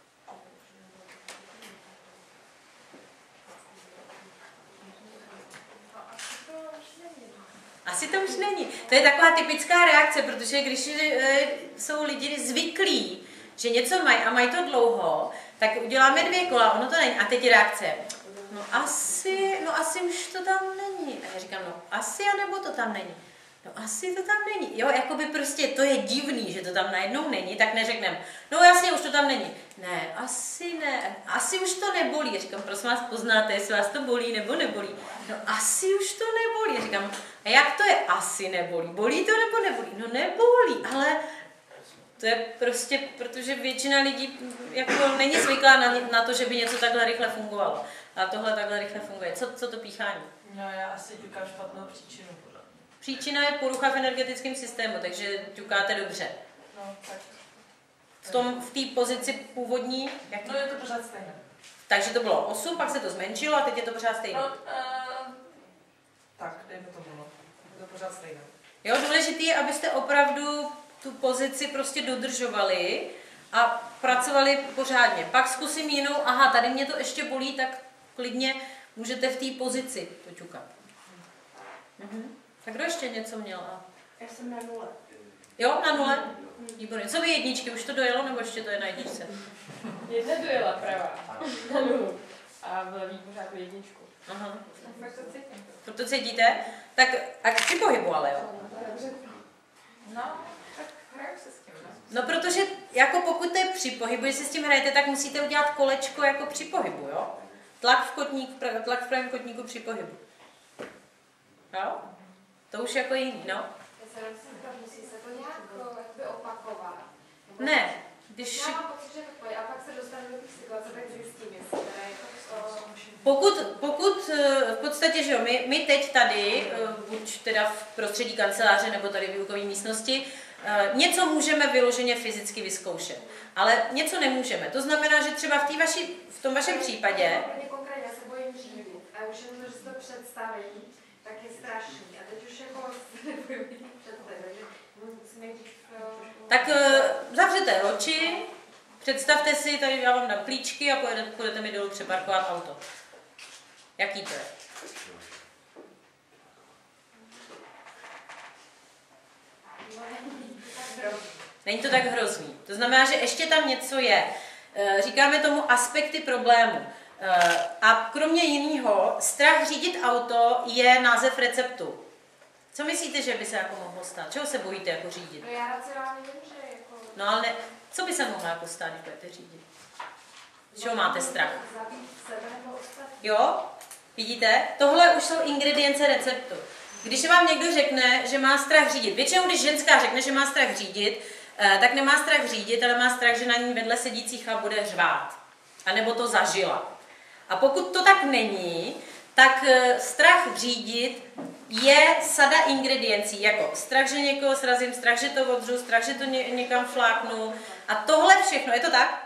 Asi to už není. To je taková typická reakce, protože když jsou lidi zvyklí, že něco mají a mají to dlouho, tak uděláme 2 kola, ono to není. A teď je reakce. No asi už to tam není. A já říkám, no asi, anebo to tam není. No asi to tam není. Jo, jakoby prostě to je divný, že to tam najednou není, tak neřekneme, no jasně, už to tam není. Ne, asi už to nebolí. Já říkám, prosím vás, poznáte, jestli vás to bolí nebo nebolí. No asi už to nebolí. Já říkám, a jak to je asi nebolí? Bolí to nebo nebolí? No nebolí, ale to je prostě, protože většina lidí jako není zvyklá na to, že by něco takhle rychle fungovalo. A tohle takhle rychle funguje. Co to píchání? No já asi ťukám špatnou příčinu. Příčina je porucha v energetickém systému, takže ťukáte dobře. No, tak. V té pozici původní? Jak No je to pořád stejné. Takže to bylo 8, pak se to zmenšilo a teď je to pořád stejné. No, tak, dejme to bylo. Je to pořád stejné. Jo, důležité je, abyste opravdu tu pozici prostě dodržovali a pracovali pořádně. Pak zkusím jinou, aha, tady mě to ještě bolí, tak klidně můžete v té pozici to ťukat. Tak kdo ještě něco měl? Já jsem na 0. Jo, na 0? Výborně. Co vy jedničky? Už to dojelo, nebo ještě to je na jedničce? Jedna dojela pravá. Na 0. A v levý pořád jedničku. Aha. To cítíte? Tak a při pohybu ale, jo? No, tak hraju se s tím. No, protože jako pokud to je při pohybu, když si s tím hrajete, tak musíte udělat kolečko jako při pohybu, jo? tlak v pravém kotníku při pohybu. Jo? To už jako jiný, no. Musí se to nějak opakovat. Ne, když... Já mám pocit, že to a pak se dostanu do těch situace, tak zjistím, jestli teda je to... Pokud v podstatě, že jo, my teď tady, buď teda v prostředí kanceláře nebo tady v výukové místnosti, něco můžeme vyloženě fyzicky vyzkoušet, ale něco nemůžeme. To znamená, že třeba v tom vašem případě... Konkrétně, já se bojím řídit a už jenom, že si to představím, tak je strašný. A teď už jako nebojím představit, takže musím nejdřív... Tak zavřete oči, představte si, tady já vám dám klíčky a půjdete mi dolů přeparkovat auto. Jaký to je? Není to tak hrozný. To znamená, že ještě tam něco je. Říkáme tomu aspekty problému. A kromě jiného, strach řídit auto je název receptu. Co myslíte, že by se jako mohlo stát? Čeho se bojíte jako řídit? No já racionálně vím, že jako... No ale ne, co by se mohlo jako stát, když budete řídit? Z čeho máte strach? Zabít sebe nebo ostatní. Jo? Vidíte? Tohle už jsou ingredience receptu. Když vám někdo řekne, že má strach řídit, většinou když ženská řekne, že má strach řídit, tak nemá strach řídit, ale má strach, že na ní vedle sedící chlap bude řvát. A nebo to zažila. A pokud to tak není, tak strach řídit je sada ingrediencí, jako strach, že někoho srazím, strach, že to odřu, strach, že to někam fláknu. A tohle všechno, je to tak?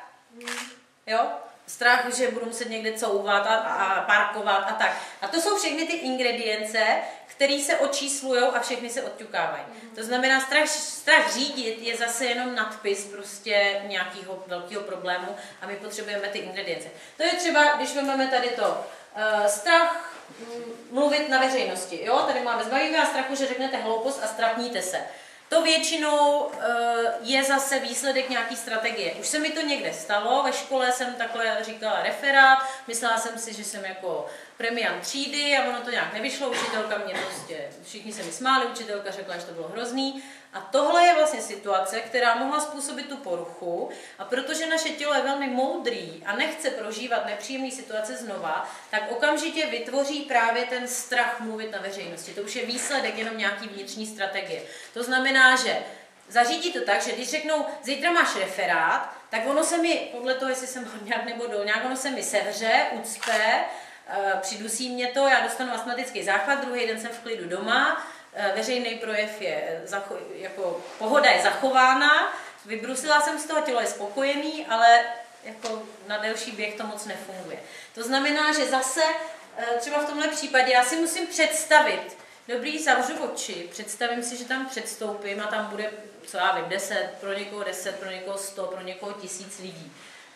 Jo? Strach, že budu muset někde couvat a parkovat a tak. A to jsou všechny ty ingredience, které se očíslují a všechny se odťukávají. To znamená, strach řídit je zase jenom nadpis prostě nějakého velkého problému a my potřebujeme ty ingredience. To je třeba, když vezmeme tady to, strach mluvit na veřejnosti. Jo? Tady máme zbavíme a strachu, že řeknete hloupost a strapníte se. To většinou je zase výsledek nějaký strategie. Už se mi to někde stalo, ve škole jsem takhle říkala referát, myslela jsem si, že jsem jako premiant třídy a ono to nějak nevyšlo, učitelka mě prostě, všichni se mi smáli, učitelka řekla, že to bylo hrozný. A tohle je vlastně situace, která mohla způsobit tu poruchu a protože naše tělo je velmi moudrý a nechce prožívat nepříjemné situace znova, tak okamžitě vytvoří právě ten strach mluvit na veřejnosti. To už je výsledek jenom nějaký vnitřní strategie. To znamená, že zařídí to tak, že když řeknou, zítra máš referát, tak ono se mi, podle toho, jestli jsem horňák nebo dolňák, ono se mi sevře, ucpe, přidusí mě to, já dostanu astmatický záchvat, druhý den jsem v klidu doma, veřejný projev je, jako pohoda je zachována, vybrusila jsem z toho, tělo je spokojený, ale jako na delší běh to moc nefunguje. To znamená, že zase třeba v tomhle případě já si musím představit, dobrý, zavřu oči, představím si, že tam předstoupím a tam bude, co já vím, 10, pro někoho 100, pro někoho 1000 lidí.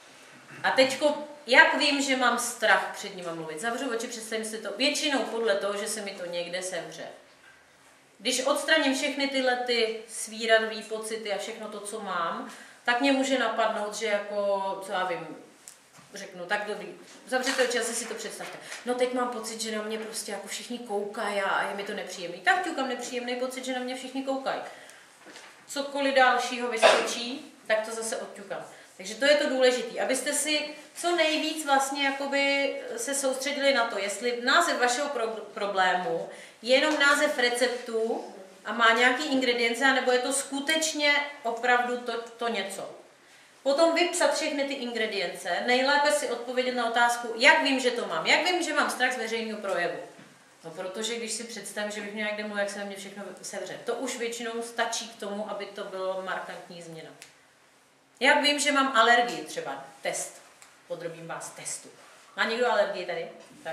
A teďko, jak vím, že mám strach před nima mluvit? Zavřu oči, představím si to většinou podle toho, že se mi to někde sevře. Když odstraním všechny tyhle ty svíradové pocity a všechno to, co mám, tak mě může napadnout, že jako, co já vím, řeknu, tak dobrý, zavřete oči a si to představte. No teď mám pocit, že na mě prostě jako všichni koukají a je mi to nepříjemný. Tak ťukám nepříjemný pocit, že na mě všichni koukají. Cokoliv dalšího vyskočí, tak to zase odťukám. Takže to je to důležité, abyste si co nejvíc vlastně jakoby se soustředili na to, jestli název vašeho problému je jenom název receptu a má nějaký ingredience, nebo je to skutečně opravdu to něco. Potom vypsat všechny ty ingredience, nejlépe si odpovědět na otázku, jak vím, že to mám, jak vím, že mám strach z veřejného projevu. No, protože když si představím, že bych měl někde mluvit, jak se na mě všechno sevře, to už většinou stačí k tomu, aby to bylo markantní změna. Jak vím, že mám alergii třeba, test, podrobím vás testu. Má někdo alergii tady? Tak.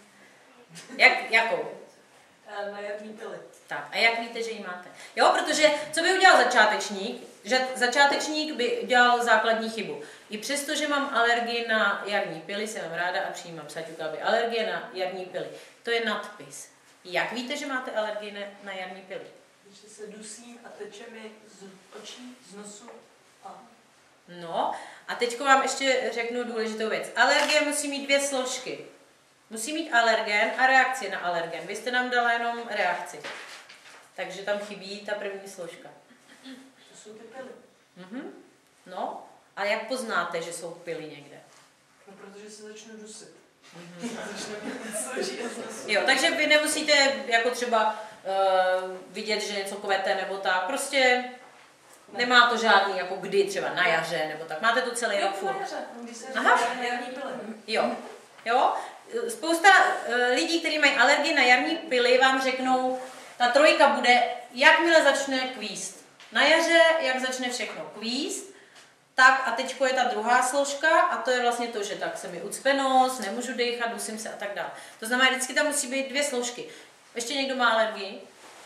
Jakou? Na jarní pily. Tak, a jak víte, že ji máte? Jo, protože co by udělal začátečník? Že začátečník by udělal základní chybu. I přesto, že mám alergii na jarní pily, jsem ráda a přijímám saťukáby. Alergie na jarní pily. To je nadpis. Jak víte, že máte alergii na jarní pily? Když se dusím a teče mi z očí, z nosu a... No, a teďko vám ještě řeknu důležitou věc. Alergie musí mít 2 složky. Musí mít alergen a reakci na alergen. Vy jste nám dala jenom reakci. Takže tam chybí ta první složka. To jsou ty pily. No, a jak poznáte, že jsou pily někde? No, protože se začnu dusit. Jo, takže vy nemusíte jako třeba vidět, že něco kvete nebo tak, prostě nemá to žádný jako kdy, třeba na jaře nebo tak, máte to celý rok furt. Aha. Jo, jo. Spousta lidí, kteří mají alergii na jarní pily, vám řeknou, ta trojka bude, jakmile začne kvíst. Na jaře, jak začne všechno kvíst, tak a teďko je ta druhá složka a to je vlastně to, že tak se mi ucpe nos, nemůžu dechat, dusím se a tak dále. To znamená, vždycky tam musí být dvě složky. Ještě někdo má alergii?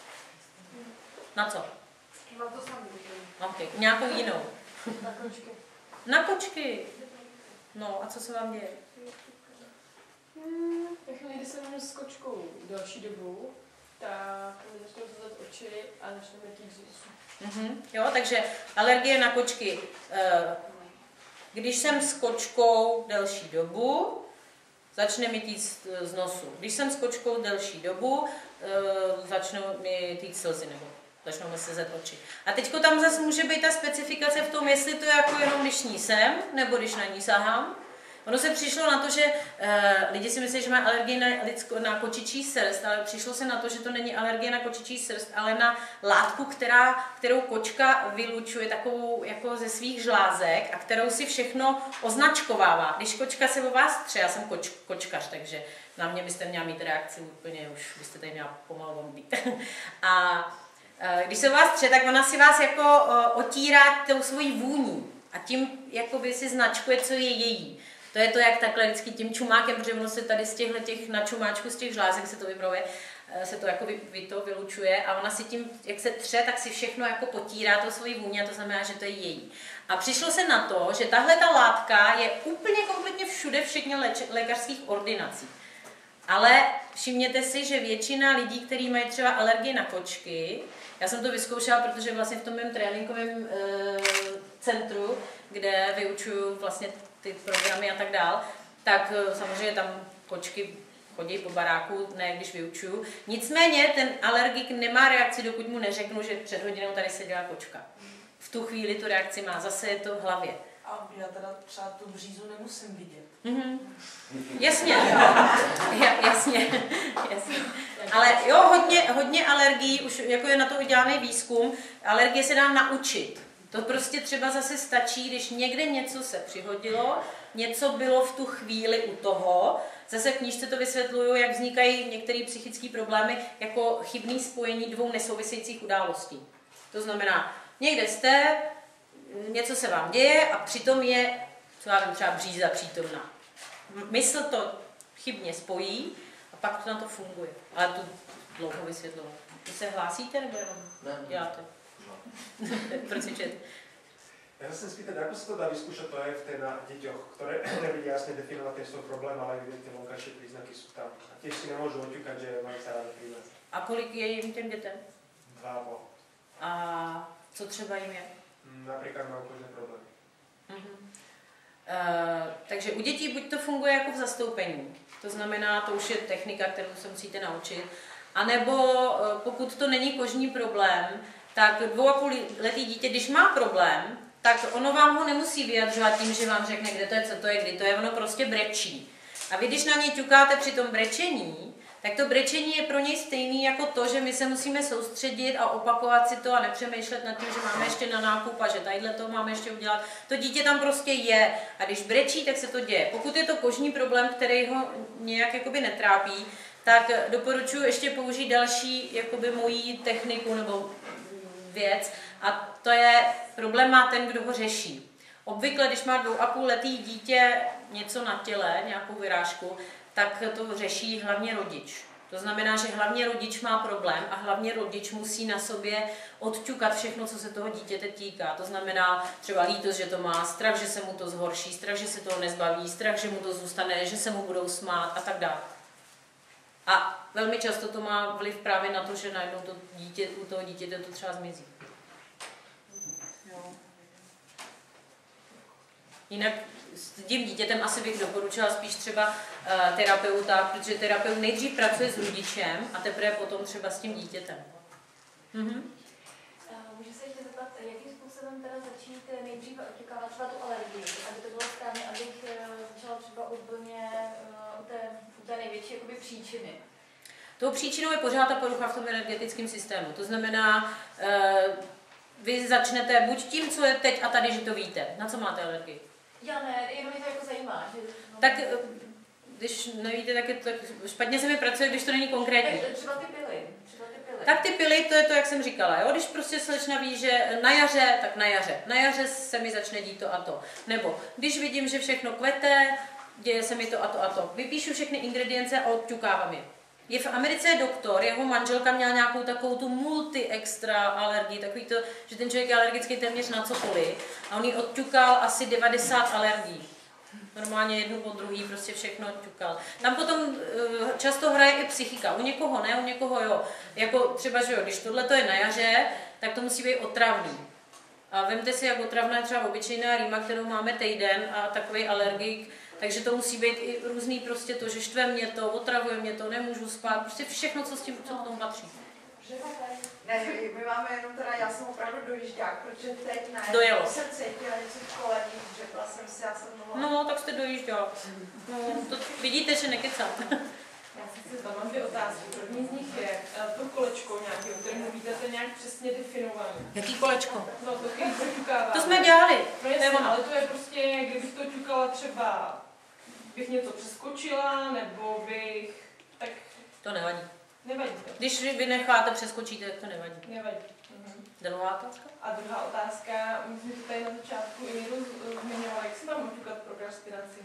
Na co? Na to samé. Okay. Nějakou jinou? Na kočky. Na kočky. No a co se vám děje? Ve chvíli, kdy jsem s kočkou delší dobu, tak mi začnou zazat oči a začnou mě tít z nosu. Jo, takže alergie na kočky. Když jsem s kočkou delší dobu, začne mi tít z nosu. Když jsem s kočkou delší dobu, začnou mi tít slzy nebo začnou mi slzet oči. A teďko tam zase může být ta specifikace v tom, jestli to je jako jenom když ní jsem, nebo když na ní sahám. Ono se přišlo na to, že lidi si myslí, že má alergii na kočičí srst, ale přišlo se na to, že to není alergie na kočičí srst, ale na látku, kterou kočka vylučuje takovou jako ze svých žlázek a kterou si všechno označkovává. Když kočka se o vás tře, já jsem kočkař, takže na mě byste měla mít reakci úplně, už byste tady měla pomalu být. A když se o vás tře, tak ona si vás jako otírá tou svojí vůní a tím jakoby si značkuje, co je její. To je to, jak takhle vždycky tím čumákem, protože ono se tady z těch na čumáčku, z těch žlázek se to vybruje, se to jako vylučuje a ona si tím, jak se tře, tak si všechno jako potírá to svoji vůni a to znamená, že to je její. A přišlo se na to, že tahle ta látka je úplně kompletně všude, včetně lékařských ordinací. Ale všimněte si, že většina lidí, kteří mají třeba alergii na kočky, já jsem to vyzkoušela, protože vlastně v tom mém tréninkovém centru, kde vyučuju vlastně ty programy a tak dál, tak samozřejmě tam kočky chodí po baráku, ne když vyučuju. Nicméně ten alergik nemá reakci, dokud mu neřeknu, že před hodinou tady seděla kočka. V tu chvíli tu reakci má, zase je to v hlavě. A já teda třeba tu břízu nemusím vidět. Jasně. Jasně. Ale jo, hodně alergií, už jako je na to udělaný výzkum, alergie se dá naučit. To prostě třeba zase stačí, když někde něco se přihodilo, něco bylo v tu chvíli u toho. Zase v knížce to vysvětluju, jak vznikají některé psychické problémy jako chybné spojení dvou nesouvisejících událostí. To znamená, někde jste, něco se vám děje a přitom je, co já vím, třeba bříza přítomná. Mysl to chybně spojí a pak to na to funguje. Ale to dlouho vysvětluju. Vy se hlásíte nebo jenom děláte? Procvičet. Ja sa chcem spýtať, ako sa to dá vyskúšať to EFT na deťoch, ktoré nevedia jasne definovať ten svoj problém, ale evidentne vonkajšie príznaky sú tam. A tiež si nemôžu oťukať, že majú sa ráda príznať. A kolik je jim těm dětem? 2,5. A co třeba jim je? Napríklad majú kožné problémy. Takže u dětí buď to funguje jako v zastoupení, to znamená, to už je technika, kterou se musíte naučit, anebo pokud to není kožní problém, tak 2,5letý dítě, když má problém, tak ono vám ho nemusí vyjadřovat tím, že vám řekne, kde to je, co to je, kdy to je, ono prostě brečí. A vy, když na něj ťukáte při tom brečení, tak to brečení je pro něj stejný jako to, že my se musíme soustředit a opakovat si to a nepřemýšlet nad tím, že máme ještě na nákup a že tadyhle to máme ještě udělat. To dítě tam prostě je a když brečí, tak se to děje. Pokud je to kožní problém, který ho nějak jakoby netrápí, tak doporučuji ještě použít další jakoby mojí techniku nebo věc a to je, problém má ten, kdo ho řeší. Obvykle, když má 2,5letý dítě něco na těle, nějakou vyrážku, tak to řeší hlavně rodič. To znamená, že hlavně rodič má problém a hlavně rodič musí na sobě odťukat všechno, co se toho dítěte týká. To znamená třeba lítost, že to má, strach, že se mu to zhorší, strach, že se toho nezbaví, strach, že mu to zůstane, že se mu budou smát a tak dále. A velmi často to má vliv právě na to, že najednou to dítě, u toho dítěte to třeba zmizí. Jo. Jinak s tím dítětem asi bych doporučila spíš třeba terapeuta, protože terapeut nejdřív pracuje s rodičem a teprve potom třeba s tím dítětem. Můžu se ještě zeptat, jakým způsobem teda začít nejdříve odtěkávat třeba tu alergii, aby to bylo správně, abych začala třeba úplně u té příčiny? Tou příčinou je pořád ta porucha v tom energetickém systému. To znamená, vy začnete buď tím, co je teď a tady, že to víte. Na co máte alergii? Já ne, jenom mě to jako zajímá. Že, no. Tak když nevíte, tak, tak špatně se mi pracuje, když to není konkrétní. Třeba ty pily. Tak ty pily, to je to, jak jsem říkala. Jo? Když prostě slečna ví, že na jaře, tak na jaře. Na jaře se mi začne dít to a to. Nebo když vidím, že všechno kvete, děje se mi to a to a to. Vypíšu všechny ingredience a odťukávám je. Je v Americe doktor, jeho manželka měla nějakou takovou tu multi-extra alergii, takový to, že ten člověk je alergický téměř na cokoliv. A on jí odťukal asi 90 alergií. Normálně jednu po druhý, prostě všechno ťukal. Tam potom často hraje i psychika. U někoho ne, u někoho jo. Jako třeba, že jo, když tohle to je na jaře, tak to musí být otravný. A vemte si, jak otravná je třeba obyčejná rýma, kterou máme týden a takový alergik, takže to musí být i různý prostě to, že štve mě to, otravuje mě to, nemůžu spát, prostě všechno, co s tím co k tomu patří. Ne, my máme jenom teda, já jsem opravdu dojížďák, protože teď Dojelo. jsem cítila něco v koleni, řekla jsem si, já jsem mohla. No, tak jste dojížďák. No, to vidíte, že nekecám. Já si tam mám 2 otázky. První z nich je to kolečko nějaké, o kterém mluvíte, to je nějak přesně definované. Jaký kolečko? No, to který se ťukává. To jsme dělali. No jasně, ale to je prostě, kdybych to ťukala třeba, bych něco přeskočila, nebo bych, tak... To nevadí. Nevadí to. Když vy necháte, přeskočíte, tak to nevadí. Nevadí. Druhá otázka? A druhá otázka, myslím, že tady na začátku i někdo zmiňoval, jak si mám oťukat prokrastinaci.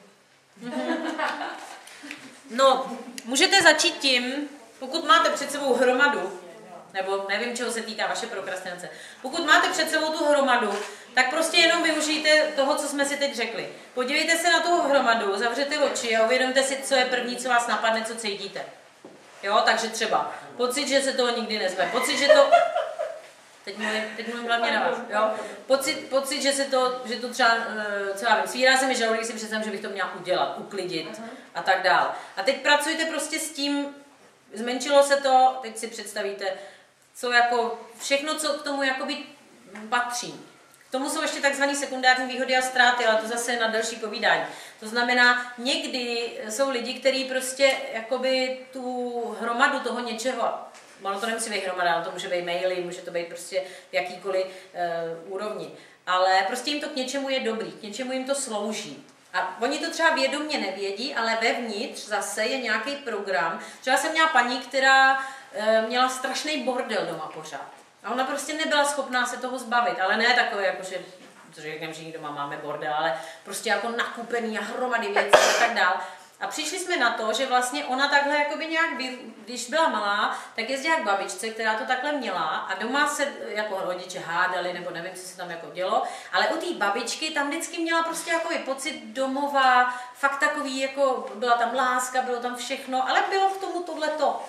No, můžete začít tím, pokud máte před sebou hromadu, nebo nevím, čeho se týká vaše prokrastinace, pokud máte před sebou tu hromadu, tak prostě jenom využijte toho, co jsme si teď řekli. Podívejte se na tu hromadu, zavřete oči a uvědomte si, co je první, co vás napadne, co cítíte. Jo, takže třeba pocit, že se toho nikdy nezve, pocit, že to... Teď mluvím hlavně na vás, jo? Pocit, že to třeba, co já vím, svírá se mi žaludek, si představím, že bych to měla udělat, uklidit a tak dál. A teď pracujte prostě s tím, zmenšilo se to, teď si představíte, co jako, všechno, co k tomu jakoby patří. K tomu jsou ještě takzvané sekundární výhody a ztráty, ale to zase je na další povídání. To znamená, někdy jsou lidi, kteří prostě jakoby tu hromadu toho něčeho, ono to nemusí být hromada, to může být maily, může to být prostě v jakýkoliv úrovni. Ale prostě jim to k něčemu je dobrý, k něčemu jim to slouží. A oni to třeba vědomě nevědí, ale vevnitř zase je nějaký program. Třeba jsem měla paní, která měla strašný bordel doma pořád. A ona prostě nebyla schopná se toho zbavit, ale ne takové, jakože, řekneme, že doma máme bordel, ale prostě jako nakupený a hromady věcí a tak dál. A přišli jsme na to, že vlastně ona takhle jakoby nějak, když byla malá, tak jezdila k babičce, která to takhle měla a doma se jako rodiče hádali, nebo nevím, co se tam jako dělo, ale u té babičky tam vždycky měla prostě jakoby pocit domova, fakt takový, jako byla tam láska, bylo tam všechno, ale bylo v tomu tohleto.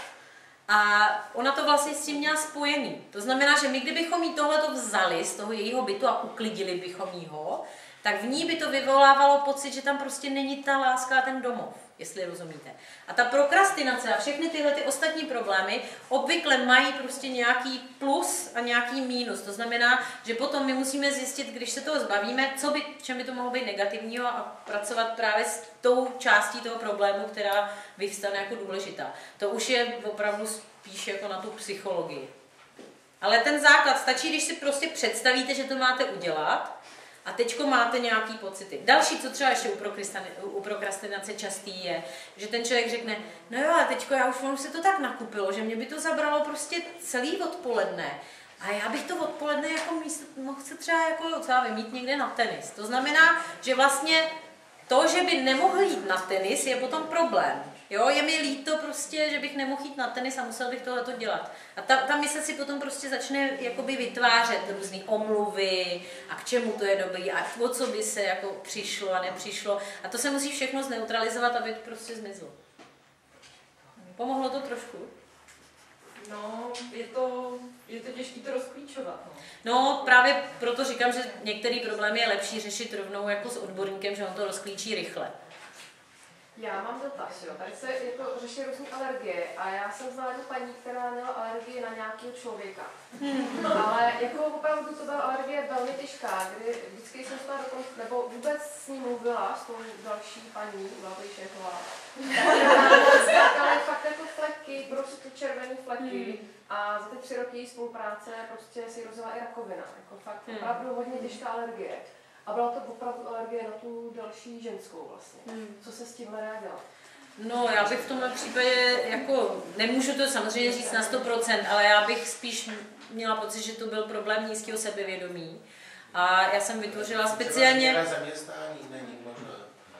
A ona to vlastně s tím měla spojený. To znamená, že my kdybychom jí tohleto vzali z toho jejího bytu a uklidili bychom jí ho, tak v ní by to vyvolávalo pocit, že tam prostě není ta láska a ten domov, jestli rozumíte. A ta prokrastinace a všechny tyhle ty ostatní problémy obvykle mají prostě nějaký plus a nějaký mínus. To znamená, že potom my musíme zjistit, když se toho zbavíme, v čem by to mohlo být negativního a pracovat právě s tou částí toho problému, která vyvstane jako důležitá. To už je opravdu spíš jako na tu psychologii. Ale ten základ stačí, když si prostě představíte, že to máte udělat, a teďko máte nějaký pocity. Další, co třeba ještě u prokrastinace častý je, že ten člověk řekne, no jo, ale teďko už se to tak nakupilo, že mě by to zabralo prostě celý odpoledne. A já bych to odpoledne jako místo, mohl se třeba jako, co já vím, jít někde na tenis. To znamená, že vlastně to, že by nemohl jít na tenis, je potom problém. Jo, je mi líto prostě, že bych nemohl jít na tenis a musel bych tohleto dělat. A ta mysl si potom prostě začne jakoby vytvářet různé omluvy a k čemu to je dobrý a o co by se jako přišlo a nepřišlo. A to se musí všechno zneutralizovat, aby to prostě zmizlo. Pomohlo to trošku? No, je to těžké to rozklíčovat. No, právě proto říkám, že některé problémy je lepší řešit rovnou jako s odborníkem, že on to rozklíčí rychle. Já mám dotaz, jo. Tady se jako řeší různé alergie a já jsem znala jednu paní, která měla alergii na nějakého člověka. Ale jako opravdu to byla alergie velmi těžká, kdy vždycky jsem šla dokonce, nebo vůbec s ní mluvila, s tou další paní, byla to šéfová. Ale fakt ten prostě červené fleky a za ty 3 roky spolupráce prostě si rozjela i rakovina. Jako fakt opravdu hodně těžká alergie. A byla to opravdu alergie na tu další ženskou vlastně. Co se s tím nedá dělat? No, já bych v tomhle případě, jako, nemůžu to samozřejmě říct na 100%, ale já bych spíš měla pocit, že to byl problém nízkého sebevědomí. A já jsem vytvořila speciálně... Změna zaměstnání není možná.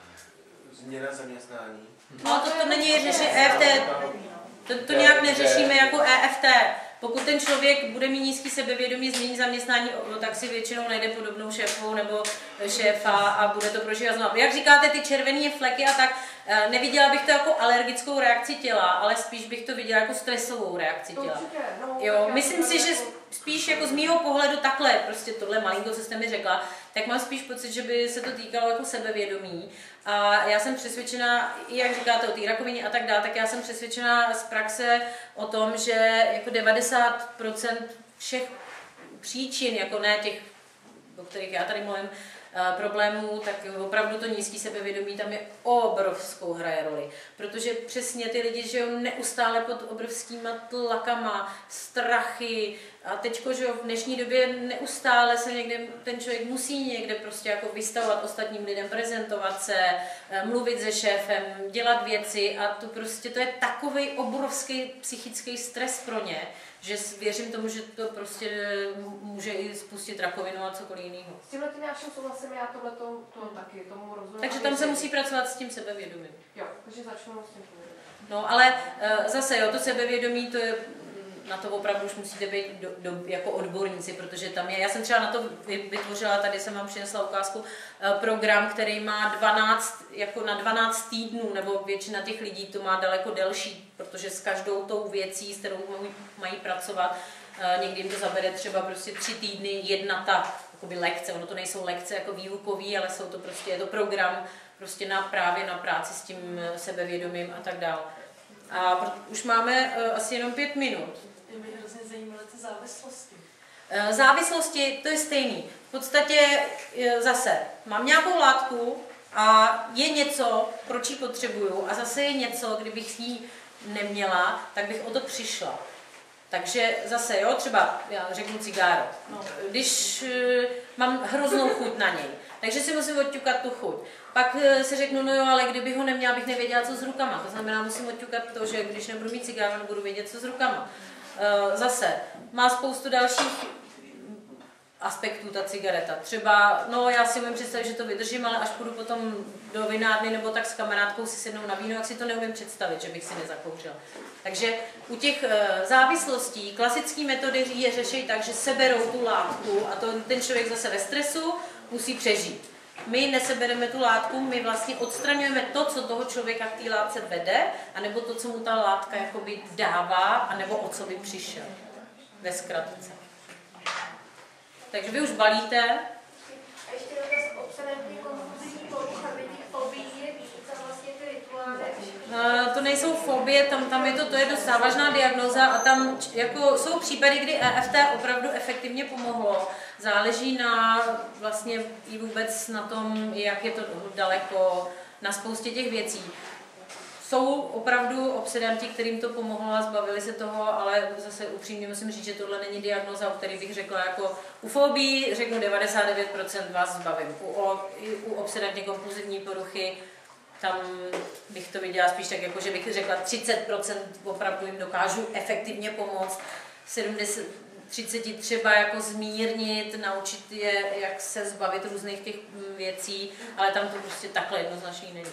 Změna zaměstnání. No, to není řešení EFT. To nějak neřešíme jako EFT. Pokud ten člověk bude mít nízký sebevědomí, změní zaměstnání, tak si většinou najde podobnou šéfovou nebo šéfa a bude to prožívat znovu. Jak říkáte, ty červené fleky a tak, neviděla bych to jako alergickou reakci těla, ale spíš bych to viděla jako stresovou reakci těla. Jo, myslím si, že spíš jako z mýho pohledu takhle, prostě tohle malinko, co jste mi řekla, tak mám spíš pocit, že by se to týkalo jako sebevědomí. A já jsem přesvědčená, jak říkáte o té rakovině a tak dále, tak já jsem přesvědčená z praxe o tom, že jako 90% všech příčin, jako ne těch, o kterých já tady mluvím, problémů, tak opravdu to nízký sebevědomí tam je obrovskou hraje roli. Protože přesně ty lidi žijou neustále pod obrovskýma tlakama, strachy a teďko, že v dnešní době neustále se někde, ten člověk musí někde prostě jako vystavovat ostatním lidem, prezentovat se, mluvit se šéfem, dělat věci a to prostě to je takovej obrovský psychický stres pro ně, že věřím tomu, že to prostě může i spustit rakovinu a cokoliv jiného. S tímhle tím já všem souhlasím, já tohleto taky tomu rozumím. Takže tam se musí pracovat s tím sebevědomím. Jo, takže začnu s tím sebevědomím. No ale zase jo, to sebevědomí, to je, na to opravdu už musíte být jako odborníci, protože tam je, já jsem třeba na to vytvořila, tady jsem vám přinesla ukázku, program, který má 12, jako na 12 týdnů, nebo většina těch lidí to má daleko delší, protože s každou tou věcí, s kterou mají pracovat, někdy jim to zabere třeba prostě 3 týdny, jedna ta jakoby lekce, ono to nejsou lekce jako výukový, ale jsou to prostě, je to program prostě právě na práci s tím sebevědomím a tak dále. A už máme asi jenom 5 minut. Mě hrozně zajímaly ty závislosti. Závislosti, to je stejný. V podstatě zase mám nějakou látku a je něco, proč ji potřebuju a zase je něco, kdybych ji neměla, tak bych o to přišla. Takže zase, jo, třeba já řeknu cigáro. Když mám hroznou chuť na něj, takže si musím odťukat tu chuť. Pak si řeknu, no jo, ale kdybych ho neměla, bych nevěděla, co s rukama. To znamená, musím odťukat to, že když nebudu mít cigáro, nebudu vědět, co s rukama. Zase, má spoustu dalších aspektů ta cigareta. Třeba, no já si umím představit, že to vydržím, ale až půjdu potom do vinárny nebo tak s kamarádkou si sednou na víno, jak si to neumím představit, že bych si nezakouřila. Takže u těch závislostí klasické metody je řešit tak, že seberou tu látku a ten člověk zase ve stresu musí přežít. My nesebereme tu látku, my vlastně odstraňujeme to, co toho člověka k té látce vede, anebo to, co mu ta látka jakoby dává, anebo o co by přišel. Ve zkratce. Takže vy už balíte. A ještě dotaz obsedantní kompulzivní porucha, těch fobií je víc a vlastně ty rituály. To nejsou fobie, tam je to je dost závažná diagnóza a tam jako jsou případy, kdy EFT opravdu efektivně pomohlo. Záleží na vlastně i vůbec na tom, jak je to daleko, na spoustě těch věcí. Jsou opravdu obsedanti, kterým to pomohlo a zbavili se toho, ale zase upřímně musím říct, že tohle není diagnóza, o který bych řekla jako u fobii, řeknu 99% vás zbavím. U obsedantně kompulzivní poruchy, tam bych to viděla spíš tak, jako, že bych řekla 30% opravdu jim dokážu efektivně pomoct, 30 třeba jako zmírnit, naučit je, jak se zbavit různých těch věcí, ale tam to prostě takhle jednoznačný není.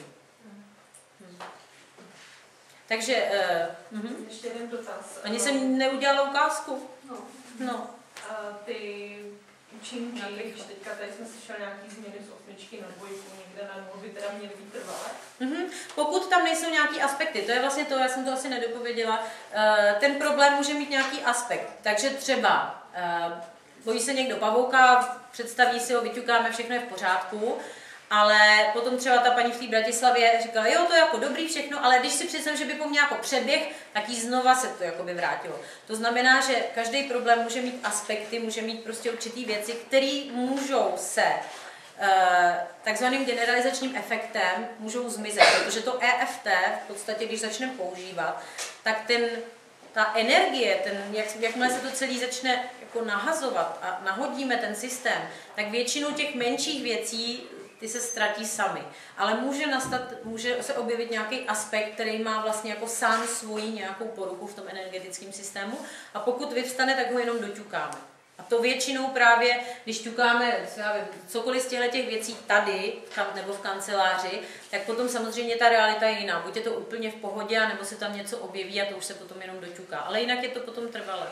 Takže... Ještě jeden dotaz. Ani jsem neudělala ukázku. No. Ty účinky, když teďka tady jsme slyšeli nějaký změny z 8 na 2, někde na 0 by teda měly být trvalé? Pokud tam nejsou nějaký aspekty, to je vlastně to, já jsem to asi nedopověděla, ten problém může mít nějaký aspekt. Takže třeba bojí se někdo pavouka, představí si ho, vyťukáme, všechno je v pořádku, ale potom třeba ta paní v té Bratislavě říkala, jo, to je jako dobrý všechno, ale když si představím, že by po mně jako přeběh, tak jí znova se to jako by vrátilo. To znamená, že každý problém může mít aspekty, může mít prostě určitý věci, které můžou se takzvaným generalizačním efektem můžou zmizet, protože to EFT v podstatě, když začneme používat, tak ta energie, jakmile se to celé začne jako nahazovat a nahodíme ten systém, tak většinou těch menších věcí ty se ztratí sami. Ale může se objevit nějaký aspekt, který má vlastně jako sám svoji nějakou poruchu v tom energetickém systému a pokud vyvstane, tak ho jenom doťukáme. A to většinou právě, když ťukáme cokoliv z těch věcí tady nebo v kanceláři, tak potom samozřejmě ta realita je jiná. Buď je to úplně v pohodě, nebo se tam něco objeví a to už se potom jenom doťuká. Ale jinak je to potom trvalé.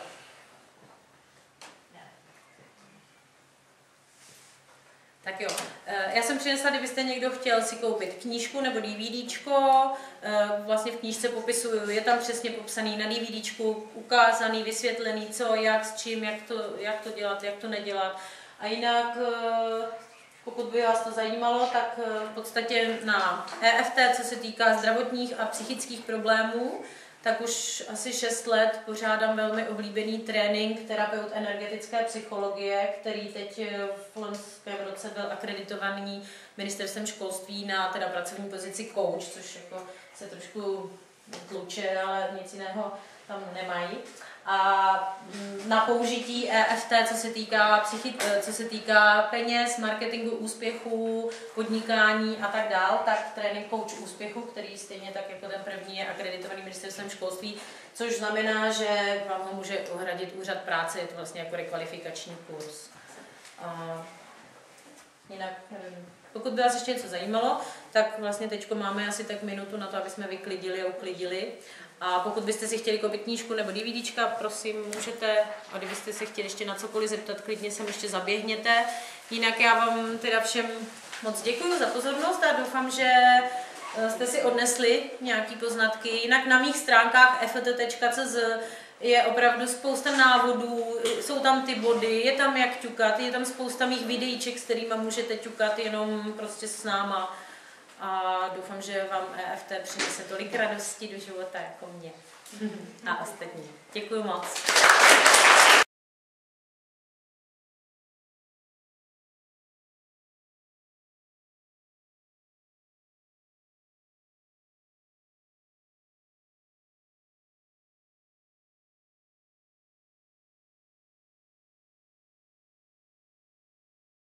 Tak jo, já jsem přinesla, kdybyste někdo chtěl si koupit knížku nebo DVDčko, vlastně v knížce popisuju, je tam přesně popsaný na DVDčku, ukázaný, vysvětlený co, jak, s čím, jak to dělat, jak to nedělat. A jinak, pokud by vás to zajímalo, tak v podstatě na EFT, co se týká zdravotních a psychických problémů, tak už asi 6 let pořádám velmi oblíbený trénink terapeut energetické psychologie, který teď v loňském roce byl akreditovaný ministerstvem školství na teda pracovní pozici coach, což jako se trošku tluče, ale nic jiného tam nemají. A na použití EFT, co se týká peněz, marketingu, úspěchu, podnikání a tak dál, tak trénink coach úspěchu, který stejně tak jako ten první je akreditovaný ministerstvem školství, což znamená, že vám ho může uhradit úřad práce, je to vlastně jako rekvalifikační kurz. A jinak nevím. Pokud by vás ještě něco zajímalo, tak vlastně teď máme asi tak minutu na to, aby jsme vyklidili a uklidili. A pokud byste si chtěli koupit knížku nebo DVDčka, prosím, můžete. A kdybyste se chtěli ještě na cokoliv zeptat, klidně sem ještě zaběhněte. Jinak já vám teda všem moc děkuji za pozornost a doufám, že jste si odnesli nějaké poznatky. Jinak na mých stránkách eft.cz je opravdu spousta návodů, jsou tam ty body, je tam jak ťukat, je tam spousta mých videíček, s kterými můžete ťukat jenom prostě s náma. A doufám, že vám EFT přinese tolik radosti do života jako mě a ostatní. Děkuji moc.